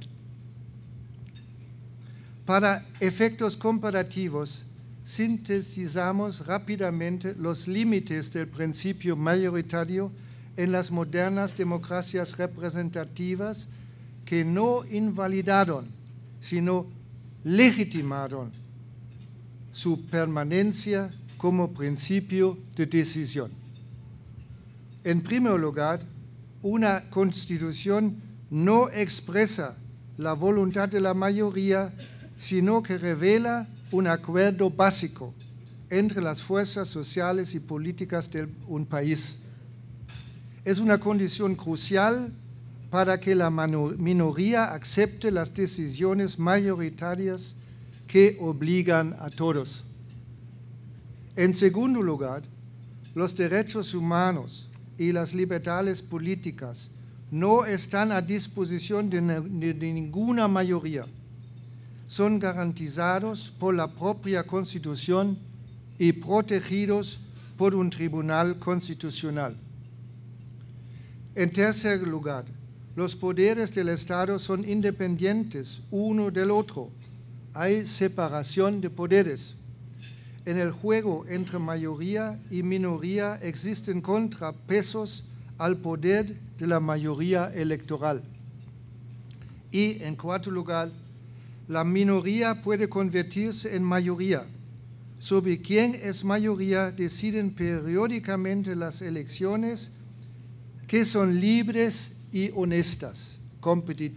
Para efectos comparativos, sintetizamos rápidamente los límites del principio mayoritario en las modernas democracias representativas que no invalidaron, sino legitimaron su permanencia como principio de decisión. En primer lugar, una constitución no expresa la voluntad de la mayoría, sino que revela un acuerdo básico entre las fuerzas sociales y políticas de un país. Es una condición crucial para que la minoría acepte las decisiones mayoritarias que obligan a todos. En segundo lugar, los derechos humanos y las libertades políticas no están a disposición de ninguna mayoría. Son garantizados por la propia Constitución y protegidos por un tribunal constitucional. En tercer lugar, los poderes del Estado son independientes uno del otro. Hay separación de poderes. En el juego entre mayoría y minoría existen contrapesos al poder de la mayoría electoral. Y, en cuarto lugar, la minoría puede convertirse en mayoría. Sobre quién es mayoría deciden periódicamente las elecciones, que son libres y honestas,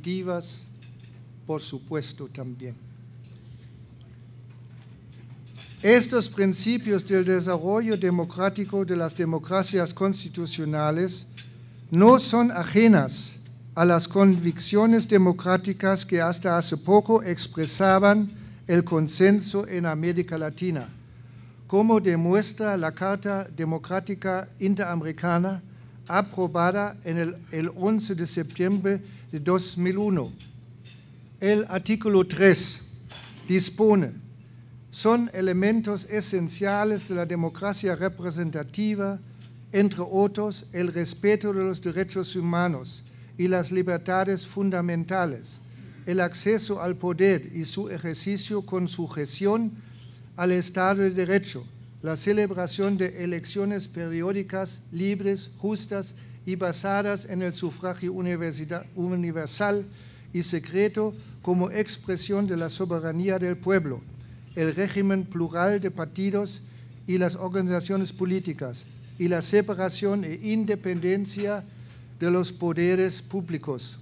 competitivas, por supuesto, también. Estos principios del desarrollo democrático de las democracias constitucionales no son ajenas a las convicciones democráticas que hasta hace poco expresaban el consenso en América Latina, como demuestra la Carta Democrática Interamericana aprobada en el 11 de septiembre de 2001. El artículo 3 dispone: son elementos esenciales de la democracia representativa, entre otros, el respeto de los derechos humanos y las libertades fundamentales, el acceso al poder y su ejercicio con sujeción al Estado de Derecho, la celebración de elecciones periódicas, libres, justas y basadas en el sufragio universal y secreto como expresión de la soberanía del pueblo, el régimen plural de partidos y las organizaciones políticas, y la separación e independencia de los poderes públicos.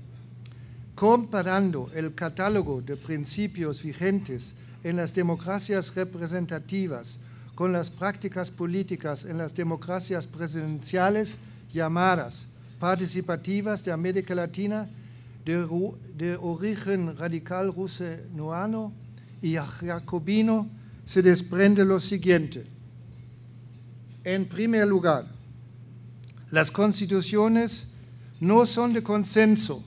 Comparando el catálogo de principios vigentes en las democracias representativas con las prácticas políticas en las democracias presidenciales llamadas participativas de América Latina, de origen radical russoniano y jacobino, se desprende lo siguiente. En primer lugar, las constituciones no son de consenso,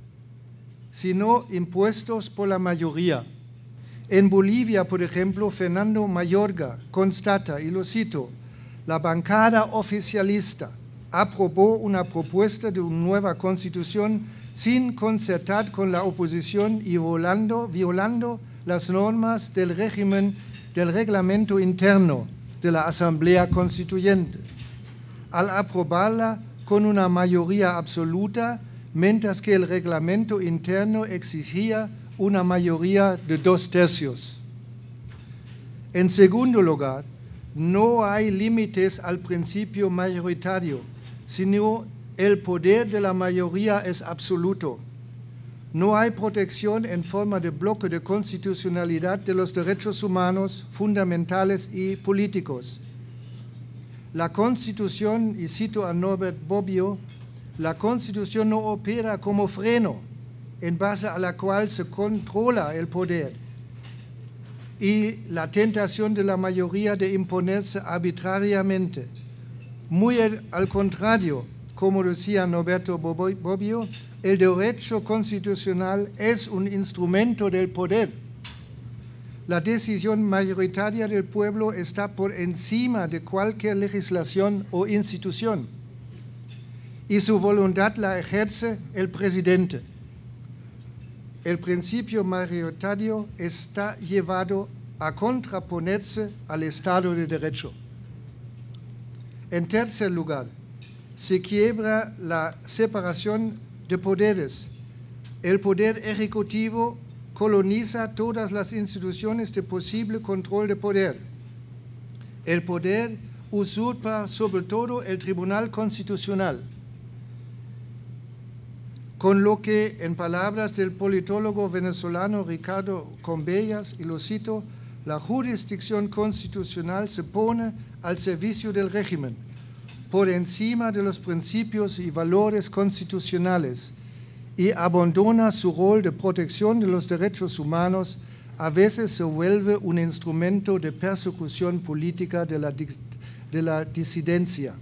sino impuestos por la mayoría. En Bolivia, por ejemplo, Fernando Mayorga constata, y lo cito, la bancada oficialista aprobó una propuesta de una nueva constitución sin concertar con la oposición y violando las normas del régimen del reglamento interno de la Asamblea Constituyente, al aprobarla con una mayoría absoluta, mientras que el reglamento interno exigía una mayoría de 2/3. En segundo lugar, no hay límites al principio mayoritario, sino el poder de la mayoría es absoluto. No hay protección en forma de bloque de constitucionalidad de los derechos humanos fundamentales y políticos. La Constitución, y cito a Norbert Bobbio, la Constitución no opera como freno en base a la cual se controla el poder y la tentación de la mayoría de imponerse arbitrariamente. Muy al contrario, como decía Norberto Bobbio, el derecho constitucional es un instrumento del poder. La decisión mayoritaria del pueblo está por encima de cualquier legislación o institución y su voluntad la ejerce el presidente. El principio mayoritario está llevado a contraponerse al Estado de Derecho. En tercer lugar, se quiebra la separación de poderes. El poder ejecutivo coloniza todas las instituciones de posible control de poder. El poder usurpa sobre todo el Tribunal Constitucional, con lo que, en palabras del politólogo venezolano Ricardo Combellas, y lo cito, la jurisdicción constitucional se pone al servicio del régimen, por encima de los principios y valores constitucionales, y abandona su rol de protección de los derechos humanos, a veces se vuelve un instrumento de persecución política de la disidencia.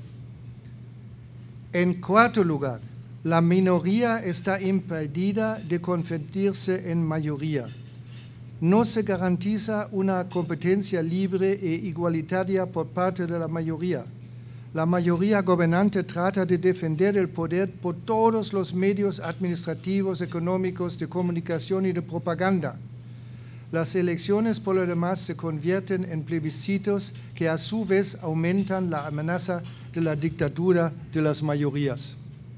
En cuarto lugar, la minoría está impedida de convertirse en mayoría. No se garantiza una competencia libre e igualitaria por parte de la mayoría. La mayoría gobernante trata de defender el poder por todos los medios administrativos, económicos, de comunicación y de propaganda. Las elecciones, por lo demás, se convierten en plebiscitos que a su vez aumentan la amenaza de la dictadura de las mayorías.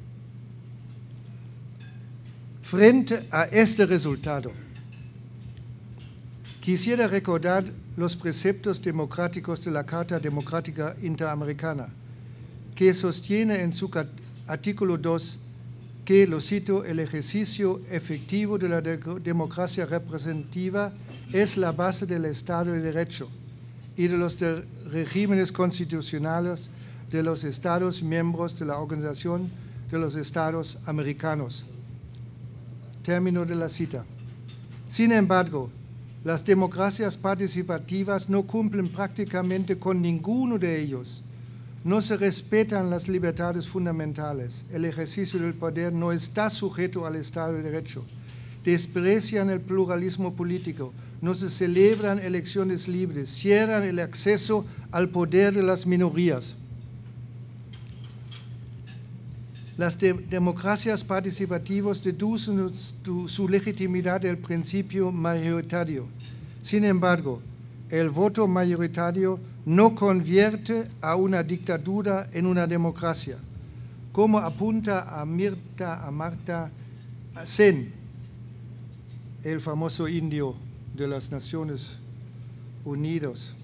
Frente a este resultado, quisiera recordar los preceptos democráticos de la Carta Democrática Interamericana, que sostiene en su artículo 2 que, lo cito, el ejercicio efectivo de la democracia representativa es la base del Estado de Derecho y de los regímenes constitucionales de los Estados miembros de la Organización de los Estados Americanos. Término de la cita. Sin embargo, las democracias participativas no cumplen prácticamente con ninguno de ellos. No se respetan las libertades fundamentales. El ejercicio del poder no está sujeto al Estado de Derecho. Desprecian el pluralismo político. No se celebran elecciones libres. Cierran el acceso al poder de las minorías. Las democracias participativas deducen su legitimidad del principio mayoritario. Sin embargo, el voto mayoritario no convierte a una dictadura en una democracia, como apunta Amartya Sen, el famoso indio de las Naciones Unidas.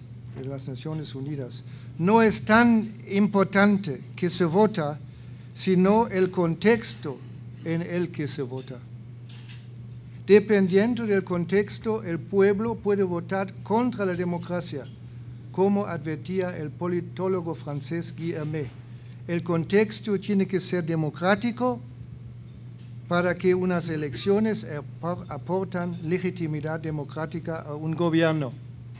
No es tan importante que se vota, sino el contexto en el que se vota. Dependiendo del contexto, el pueblo puede votar contra la democracia, como advertía el politólogo francés Guy Hermé. El contexto tiene que ser democrático para que unas elecciones aportan legitimidad democrática a un gobierno.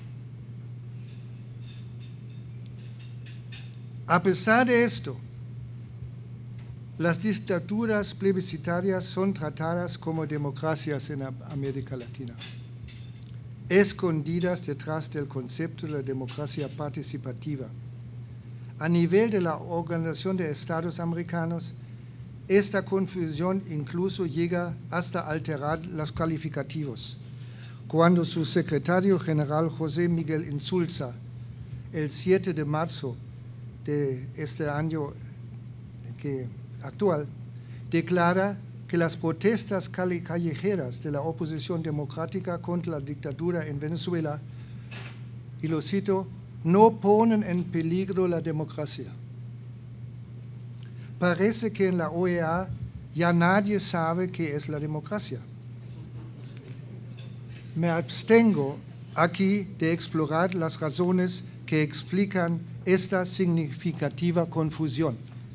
A pesar de esto, las dictaduras plebiscitarias son tratadas como democracias en América Latina, escondidas detrás del concepto de la democracia participativa. A nivel de la Organización de Estados Americanos, esta confusión incluso llega hasta alterar los calificativos. Cuando su secretario general José Miguel Insulza, el 7 de marzo de este año actual, declara que las protestas callejeras de la oposición democrática contra la dictadura en Venezuela, y lo cito, no ponen en peligro la democracia. Parece que en la OEA ya nadie sabe qué es la democracia. Me abstengo aquí de explorar las razones que explican esta significativa confusión.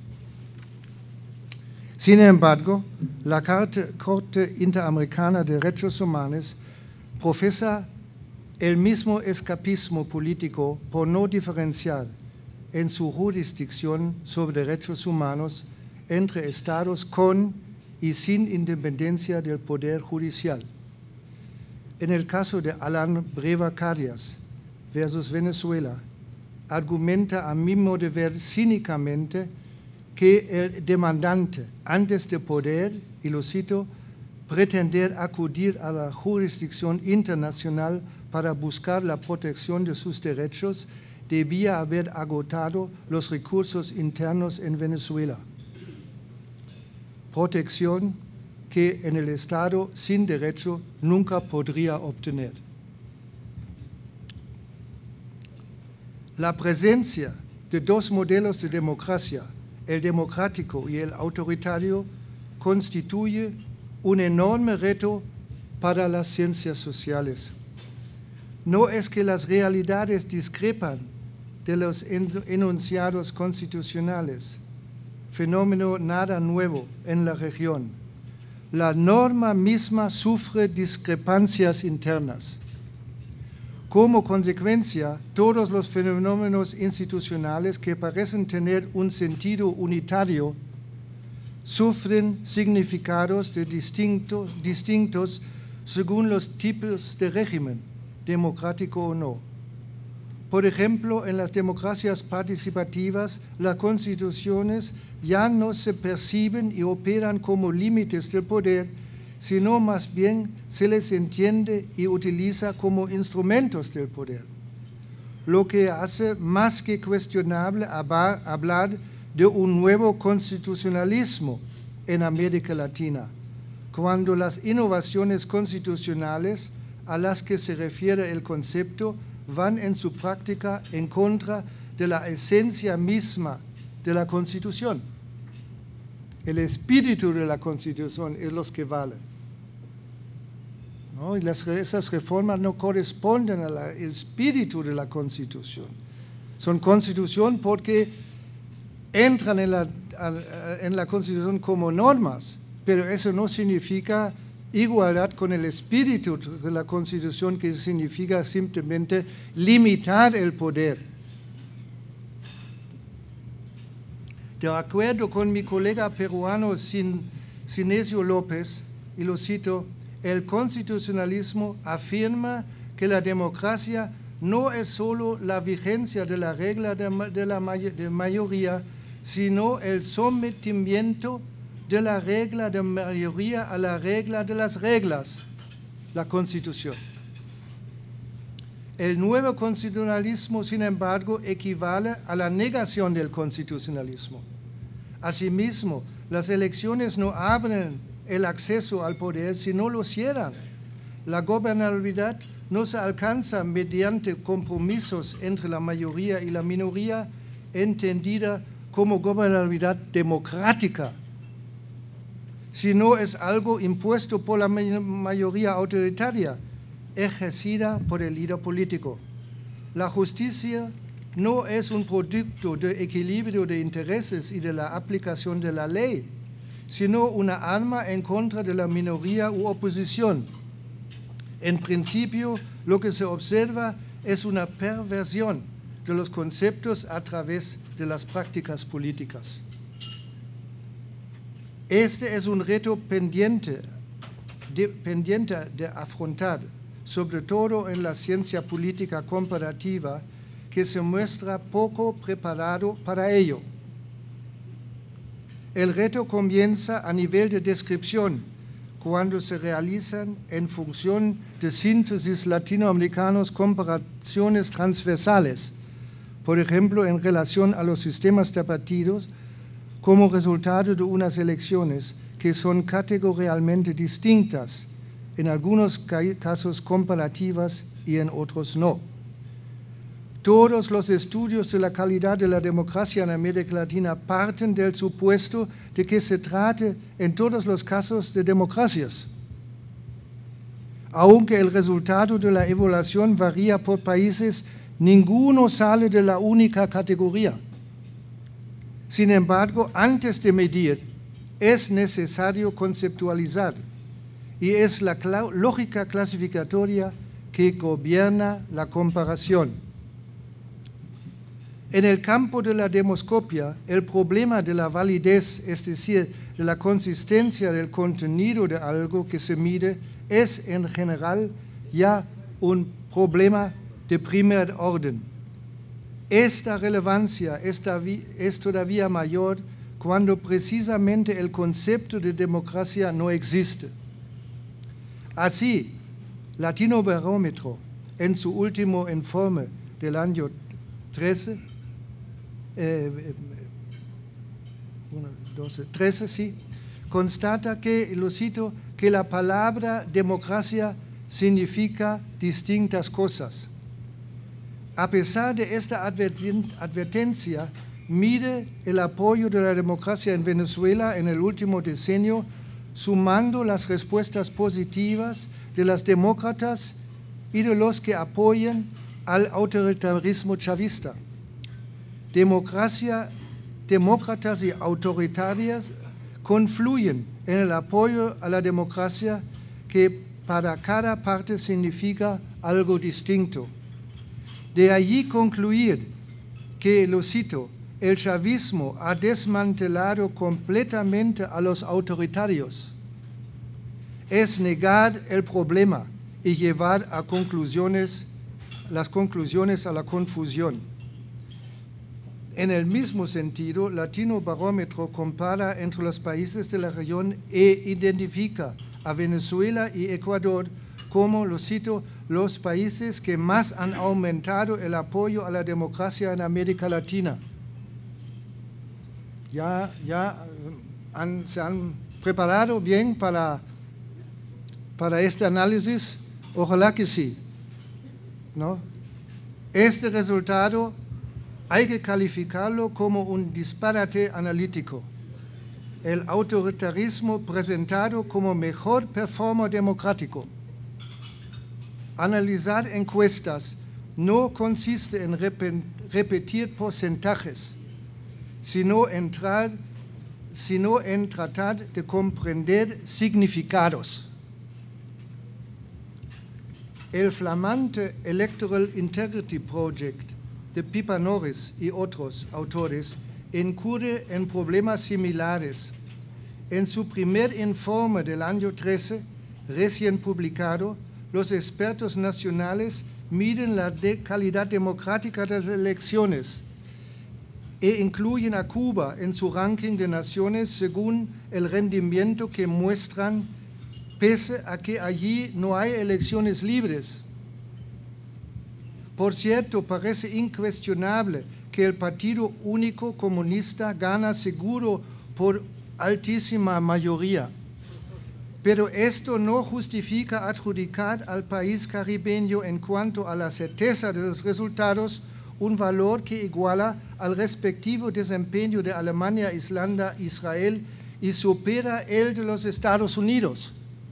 Sin embargo, la Corte Interamericana de Derechos Humanos profesa el mismo escapismo político por no diferenciar en su jurisdicción sobre derechos humanos entre estados con y sin independencia del poder judicial. En el caso de Alan Breva Carias versus Venezuela, argumenta a mi modo de ver cínicamente que el demandante, antes de poder, y lo cito, pretender acudir a la jurisdicción internacional para buscar la protección de sus derechos, debía haber agotado los recursos internos en Venezuela. Protección que en el Estado sin derecho nunca podría obtener. La presencia de dos modelos de democracia, el democrático y el autoritario, constituye un enorme reto para las ciencias sociales. No es que las realidades discrepan de los enunciados constitucionales, fenómeno nada nuevo en la región. La norma misma sufre discrepancias internas. Como consecuencia, todos los fenómenos institucionales que parecen tener un sentido unitario sufren significados distintos según los tipos de régimen, democrático o no. Por ejemplo, en las democracias participativas, las constituciones ya no se perciben y operan como límites del poder, sino más bien se les entiende y utiliza como instrumentos del poder, lo que hace más que cuestionable hablar de un nuevo constitucionalismo en América Latina, cuando las innovaciones constitucionales a las que se refiere el concepto van en su práctica en contra de la esencia misma de la Constitución. El espíritu de la Constitución es lo que vale. ¿no? Y esas reformas no corresponden al espíritu de la Constitución. Son Constitución porque entran en la Constitución como normas, pero eso no significa igualdad con el espíritu de la Constitución, que significa simplemente limitar el poder. De acuerdo con mi colega peruano Sinesio López, y lo cito, el constitucionalismo afirma que la democracia no es solo la vigencia de la regla de mayoría, sino el sometimiento de la regla de mayoría a la regla de las reglas, la Constitución. El nuevo constitucionalismo, sin embargo, equivale a la negación del constitucionalismo. Asimismo, las elecciones no abren el acceso al poder, sino lo cierran. La gobernabilidad no se alcanza mediante compromisos entre la mayoría y la minoría, entendida como gobernabilidad democrática, sino es algo impuesto por la mayoría autoritaria, ejercida por el líder político. La justicia no es un producto de equilibrio de intereses y de la aplicación de la ley, sino una arma en contra de la minoría u oposición. En principio, lo que se observa es una perversión de los conceptos a través de las prácticas políticas. Este es un reto pendiente de afrontar, sobre todo en la ciencia política comparativa, que se muestra poco preparado para ello. El reto comienza a nivel de descripción, cuando se realizan en función de síntesis latinoamericanos comparaciones transversales, por ejemplo, en relación a los sistemas de partidos, como resultado de unas elecciones que son categorialmente distintas, en algunos casos comparativas y en otros no. Todos los estudios de la calidad de la democracia en América Latina parten del supuesto de que se trate en todos los casos de democracias, aunque el resultado de la evaluación varía por países, ninguno sale de la única categoría. Sin embargo, antes de medir, es necesario conceptualizar, y es la lógica clasificatoria que gobierna la comparación. En el campo de la demoscopia, el problema de la validez, es decir, de la consistencia del contenido de algo que se mide, es en general ya un problema de primer orden. Esta relevancia es todavía mayor cuando precisamente el concepto de democracia no existe. Así, Latinobarómetro, en su último informe del año 13, constata que, lo cito, que la palabra democracia significa distintas cosas. A pesar de esta advertencia, mide el apoyo de la democracia en Venezuela en el último decenio, sumando las respuestas positivas de los demócratas y de los que apoyan al autoritarismo chavista. Demócratas y autoritarias confluyen en el apoyo a la democracia, que para cada parte significa algo distinto. De allí concluir que, lo cito, el chavismo ha desmantelado completamente a los autoritarios. Es negar el problema y llevar a las conclusiones a la confusión. En el mismo sentido, Latinobarómetro compara entre los países de la región e identifica a Venezuela y Ecuador como, lo cito, los países que más han aumentado el apoyo a la democracia en América Latina. Se han preparado bien para este análisis. Ojalá que sí, ¿no? Este resultado hay que calificarlo como un disparate analítico. El autoritarismo presentado como mejor performer democrático Analizar encuestas no consiste en repetir porcentajes, sino en tratar de comprender significados. El flamante Electoral Integrity Project de Pippa Norris y otros autores incurre en problemas similares. En su primer informe del año 13, recién publicado, los expertos nacionales miden la calidad democrática de las elecciones e incluyen a Cuba en su ranking de naciones según el rendimiento que muestran, pese a que allí no hay elecciones libres. Por cierto, parece incuestionable que el Partido Único Comunista gana seguro por altísima mayoría. Pero esto no justifica adjudicar al país caribeño en cuanto a la certeza de los resultados un valor que iguala al respectivo desempeño de Alemania, Islandia, Israel y supera el de los Estados Unidos,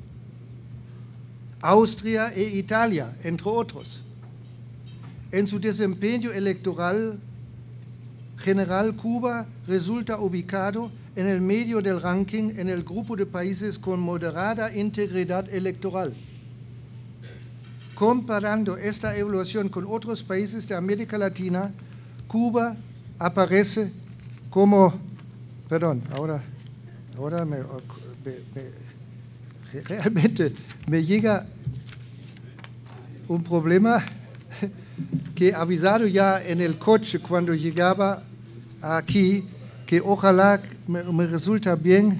Austria e Italia, entre otros. En su desempeño electoral general, Cuba resulta ubicado en el medio del ranking en el grupo de países con moderada integridad electoral. Comparando esta evaluación con otros países de América Latina, Cuba aparece como, realmente me llega un problema que he avisado ya en el coche cuando llegaba aquí, que ojalá me resulta bien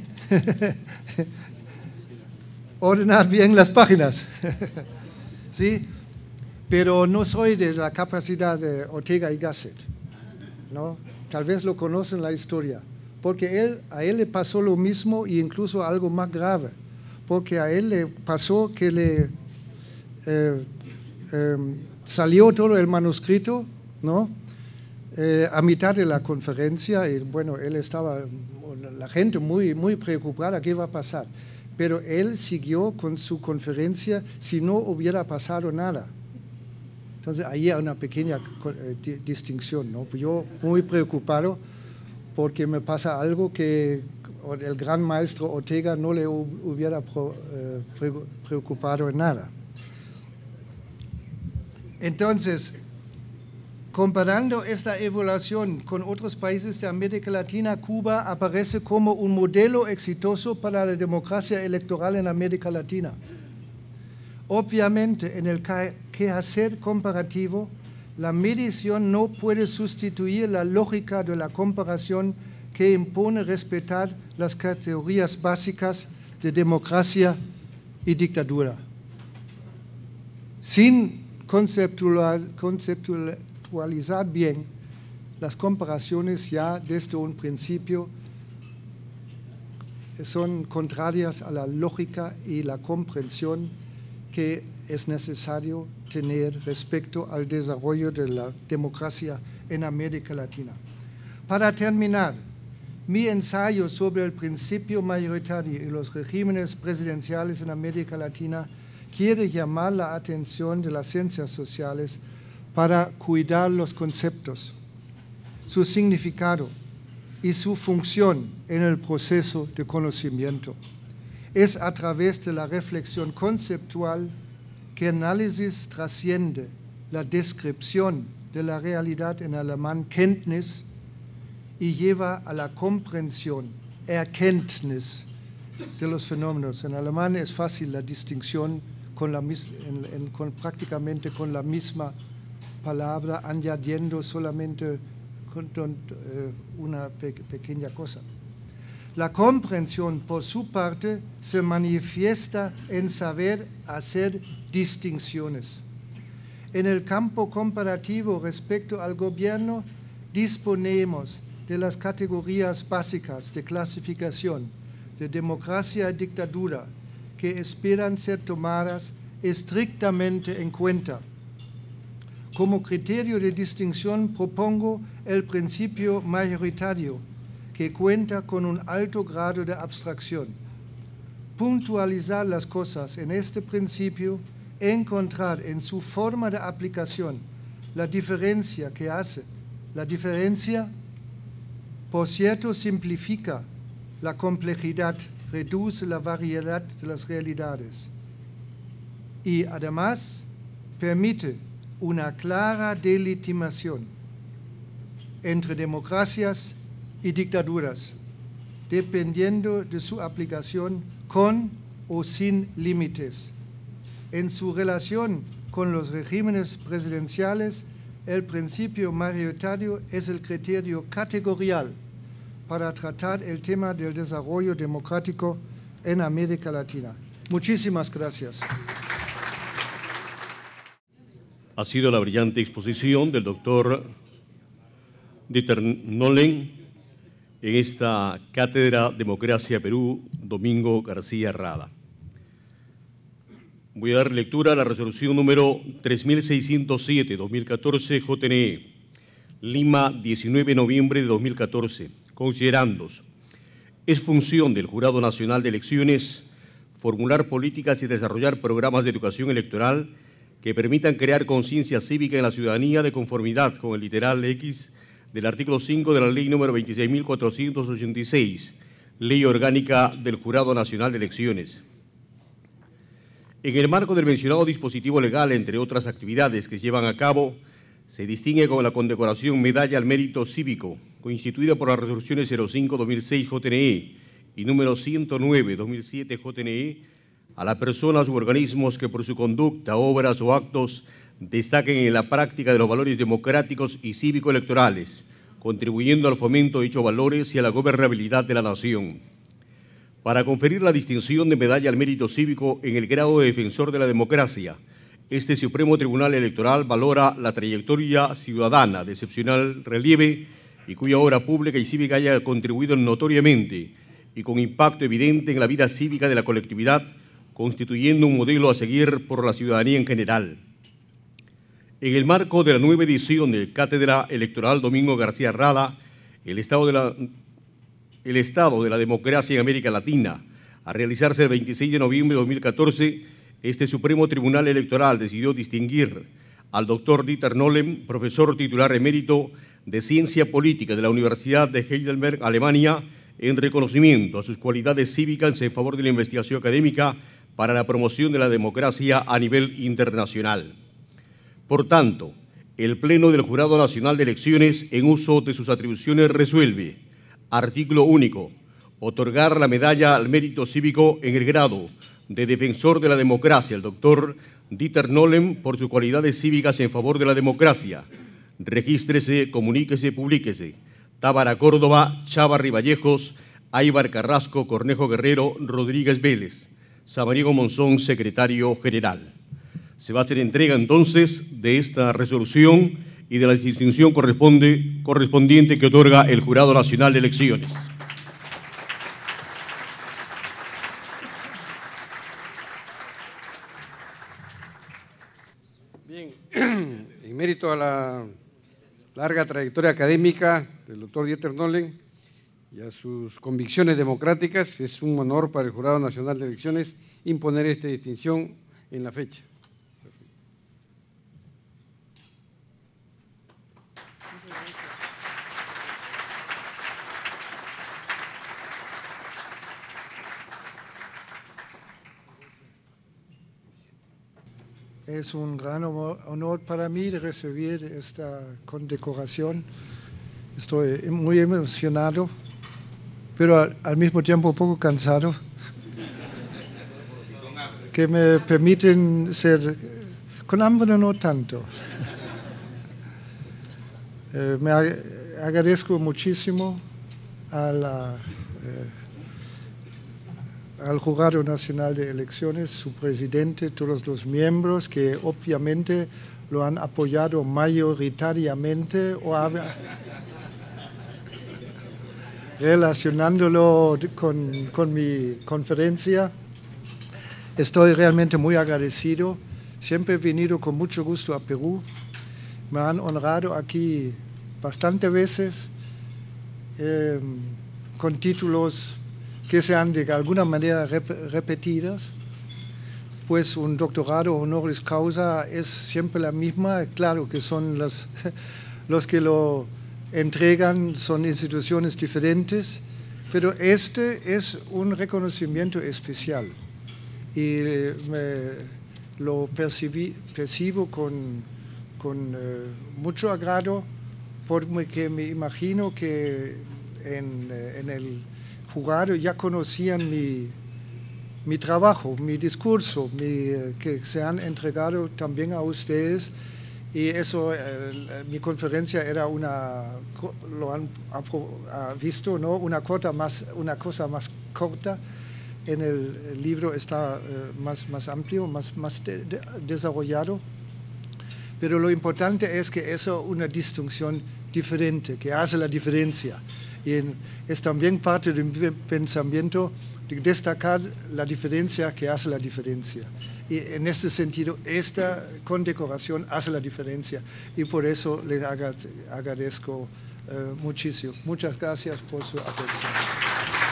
ordenar bien las páginas. ¿Sí? Pero no soy de la capacidad de Ortega y Gasset, ¿no? Tal vez lo conocen la historia, porque a él le pasó lo mismo e incluso algo más grave, porque a él le pasó que le salió todo el manuscrito, ¿no? A mitad de la conferencia, y bueno, él estaba, la gente muy, muy preocupada, ¿qué va a pasar? Pero él siguió con su conferencia si no hubiera pasado nada. Entonces, ahí hay una pequeña distinción, ¿no? Yo muy preocupado porque me pasa algo que el gran maestro Ortega no le hubiera preocupado en nada. Entonces, comparando esta evaluación con otros países de América Latina, Cuba aparece como un modelo exitoso para la democracia electoral en América Latina. Obviamente, en el quehacer comparativo, la medición no puede sustituir la lógica de la comparación que impone respetar las categorías básicas de democracia y dictadura. Sin conceptualizar bien las comparaciones ya desde un principio son contrarias a la lógica y la comprensión que es necesario tener respecto al desarrollo de la democracia en América Latina. Para terminar, mi ensayo sobre el principio mayoritario y los regímenes presidenciales en América Latina quiere llamar la atención de las ciencias sociales para cuidar los conceptos, su significado y su función en el proceso de conocimiento. Es a través de la reflexión conceptual que el análisis trasciende la descripción de la realidad en alemán Kenntnis y lleva a la comprensión, Erkenntnis, de los fenómenos. En alemán es fácil la distinción prácticamente con la misma palabra, añadiendo solamente una pequeña cosa. La comprensión, por su parte, se manifiesta en saber hacer distinciones. En el campo comparativo respecto al gobierno, disponemos de las categorías básicas de clasificación de democracia y dictadura que esperan ser tomadas estrictamente en cuenta. Como criterio de distinción propongo el principio mayoritario, que cuenta con un alto grado de abstracción. Puntualizar las cosas en este principio encontrar en su forma de aplicación la diferencia que hace. La diferencia, por cierto, simplifica la complejidad, reduce la variedad de las realidades y además permite una clara delimitación entre democracias y dictaduras, dependiendo de su aplicación con o sin límites. En su relación con los regímenes presidenciales, el principio mayoritario es el criterio categorial para tratar el tema del desarrollo democrático en América Latina. Muchísimas gracias. Ha sido la brillante exposición del doctor Dieter Nolen en esta Cátedra Democracia Perú, Domingo García Rada. Voy a dar lectura a la resolución número 3607-2014 JNE, Lima, 19 de noviembre de 2014, considerando: es función del Jurado Nacional de Elecciones formular políticas y desarrollar programas de educación electoral que permitan crear conciencia cívica en la ciudadanía de conformidad con el literal X del artículo 5 de la Ley número 26.486, Ley Orgánica del Jurado Nacional de Elecciones. En el marco del mencionado dispositivo legal, entre otras actividades que se llevan a cabo, se distingue con la condecoración Medalla al Mérito Cívico, constituida por las resoluciones 05-2006 JNE y número 109-2007 JNE, a las personas u organismos que por su conducta, obras o actos destaquen en la práctica de los valores democráticos y cívico-electorales, contribuyendo al fomento de dichos valores y a la gobernabilidad de la nación. Para conferir la distinción de Medalla al Mérito Cívico en el grado de defensor de la democracia, este Supremo Tribunal Electoral valora la trayectoria ciudadana de excepcional relieve y cuya obra pública y cívica haya contribuido notoriamente y con impacto evidente en la vida cívica de la colectividad, constituyendo un modelo a seguir por la ciudadanía en general. En el marco de la nueva edición de Cátedra Electoral Domingo García Rada, el Estado de la democracia en América Latina, a realizarse el 26 de noviembre de 2014, este Supremo Tribunal Electoral decidió distinguir al doctor Dieter Nolen, profesor titular emérito de Ciencia Política de la Universidad de Heidelberg, Alemania, en reconocimiento a sus cualidades cívicas en favor de la investigación académica para la promoción de la democracia a nivel internacional. Por tanto, el Pleno del Jurado Nacional de Elecciones, en uso de sus atribuciones, resuelve: artículo único, otorgar la Medalla al Mérito Cívico en el grado de defensor de la democracia al doctor Dieter Nolen por sus cualidades cívicas en favor de la democracia. Regístrese, comuníquese, publíquese: Tábara Córdoba, Chávarri Vallejos, Aybar Carrasco, Cornejo Guerrero, Rodríguez Vélez. Samaniego Monzón, secretario general. Se va a hacer entrega entonces de esta resolución y de la distinción correspondiente que otorga el Jurado Nacional de Elecciones. Bien, en mérito a la larga trayectoria académica del doctor Dieter Nolen y a sus convicciones democráticas, es un honor para el Jurado Nacional de Elecciones imponer esta distinción en la fecha. Es un gran honor para mí de recibir esta condecoración. Estoy muy emocionado, pero al mismo tiempo un poco cansado, que me permiten ser, con hambre no tanto. Me agradezco muchísimo al Jurado Nacional de Elecciones, su presidente, todos los miembros que obviamente lo han apoyado mayoritariamente o relacionándolo con mi conferencia. Estoy realmente muy agradecido. Siempre he venido con mucho gusto a Perú. Me han honrado aquí bastantes veces con títulos que sean de alguna manera repetidas. pues un doctorado honoris causa es siempre la misma. Claro que son los que lo entregan, son instituciones diferentes, pero este es un reconocimiento especial y lo percibo con mucho agrado, porque me imagino que en el jurado ya conocían mi trabajo, mi discurso, que se han entregado también a ustedes, y eso, mi conferencia era lo han visto, ¿no? Una cosa más corta. En el libro está más amplio, más desarrollado, pero lo importante es que eso es una distinción diferente, que hace la diferencia, y es también parte de mi pensamiento de destacar la diferencia que hace la diferencia. Y en este sentido, esta condecoración hace la diferencia, y por eso les agradezco muchísimo. Muchas gracias por su atención.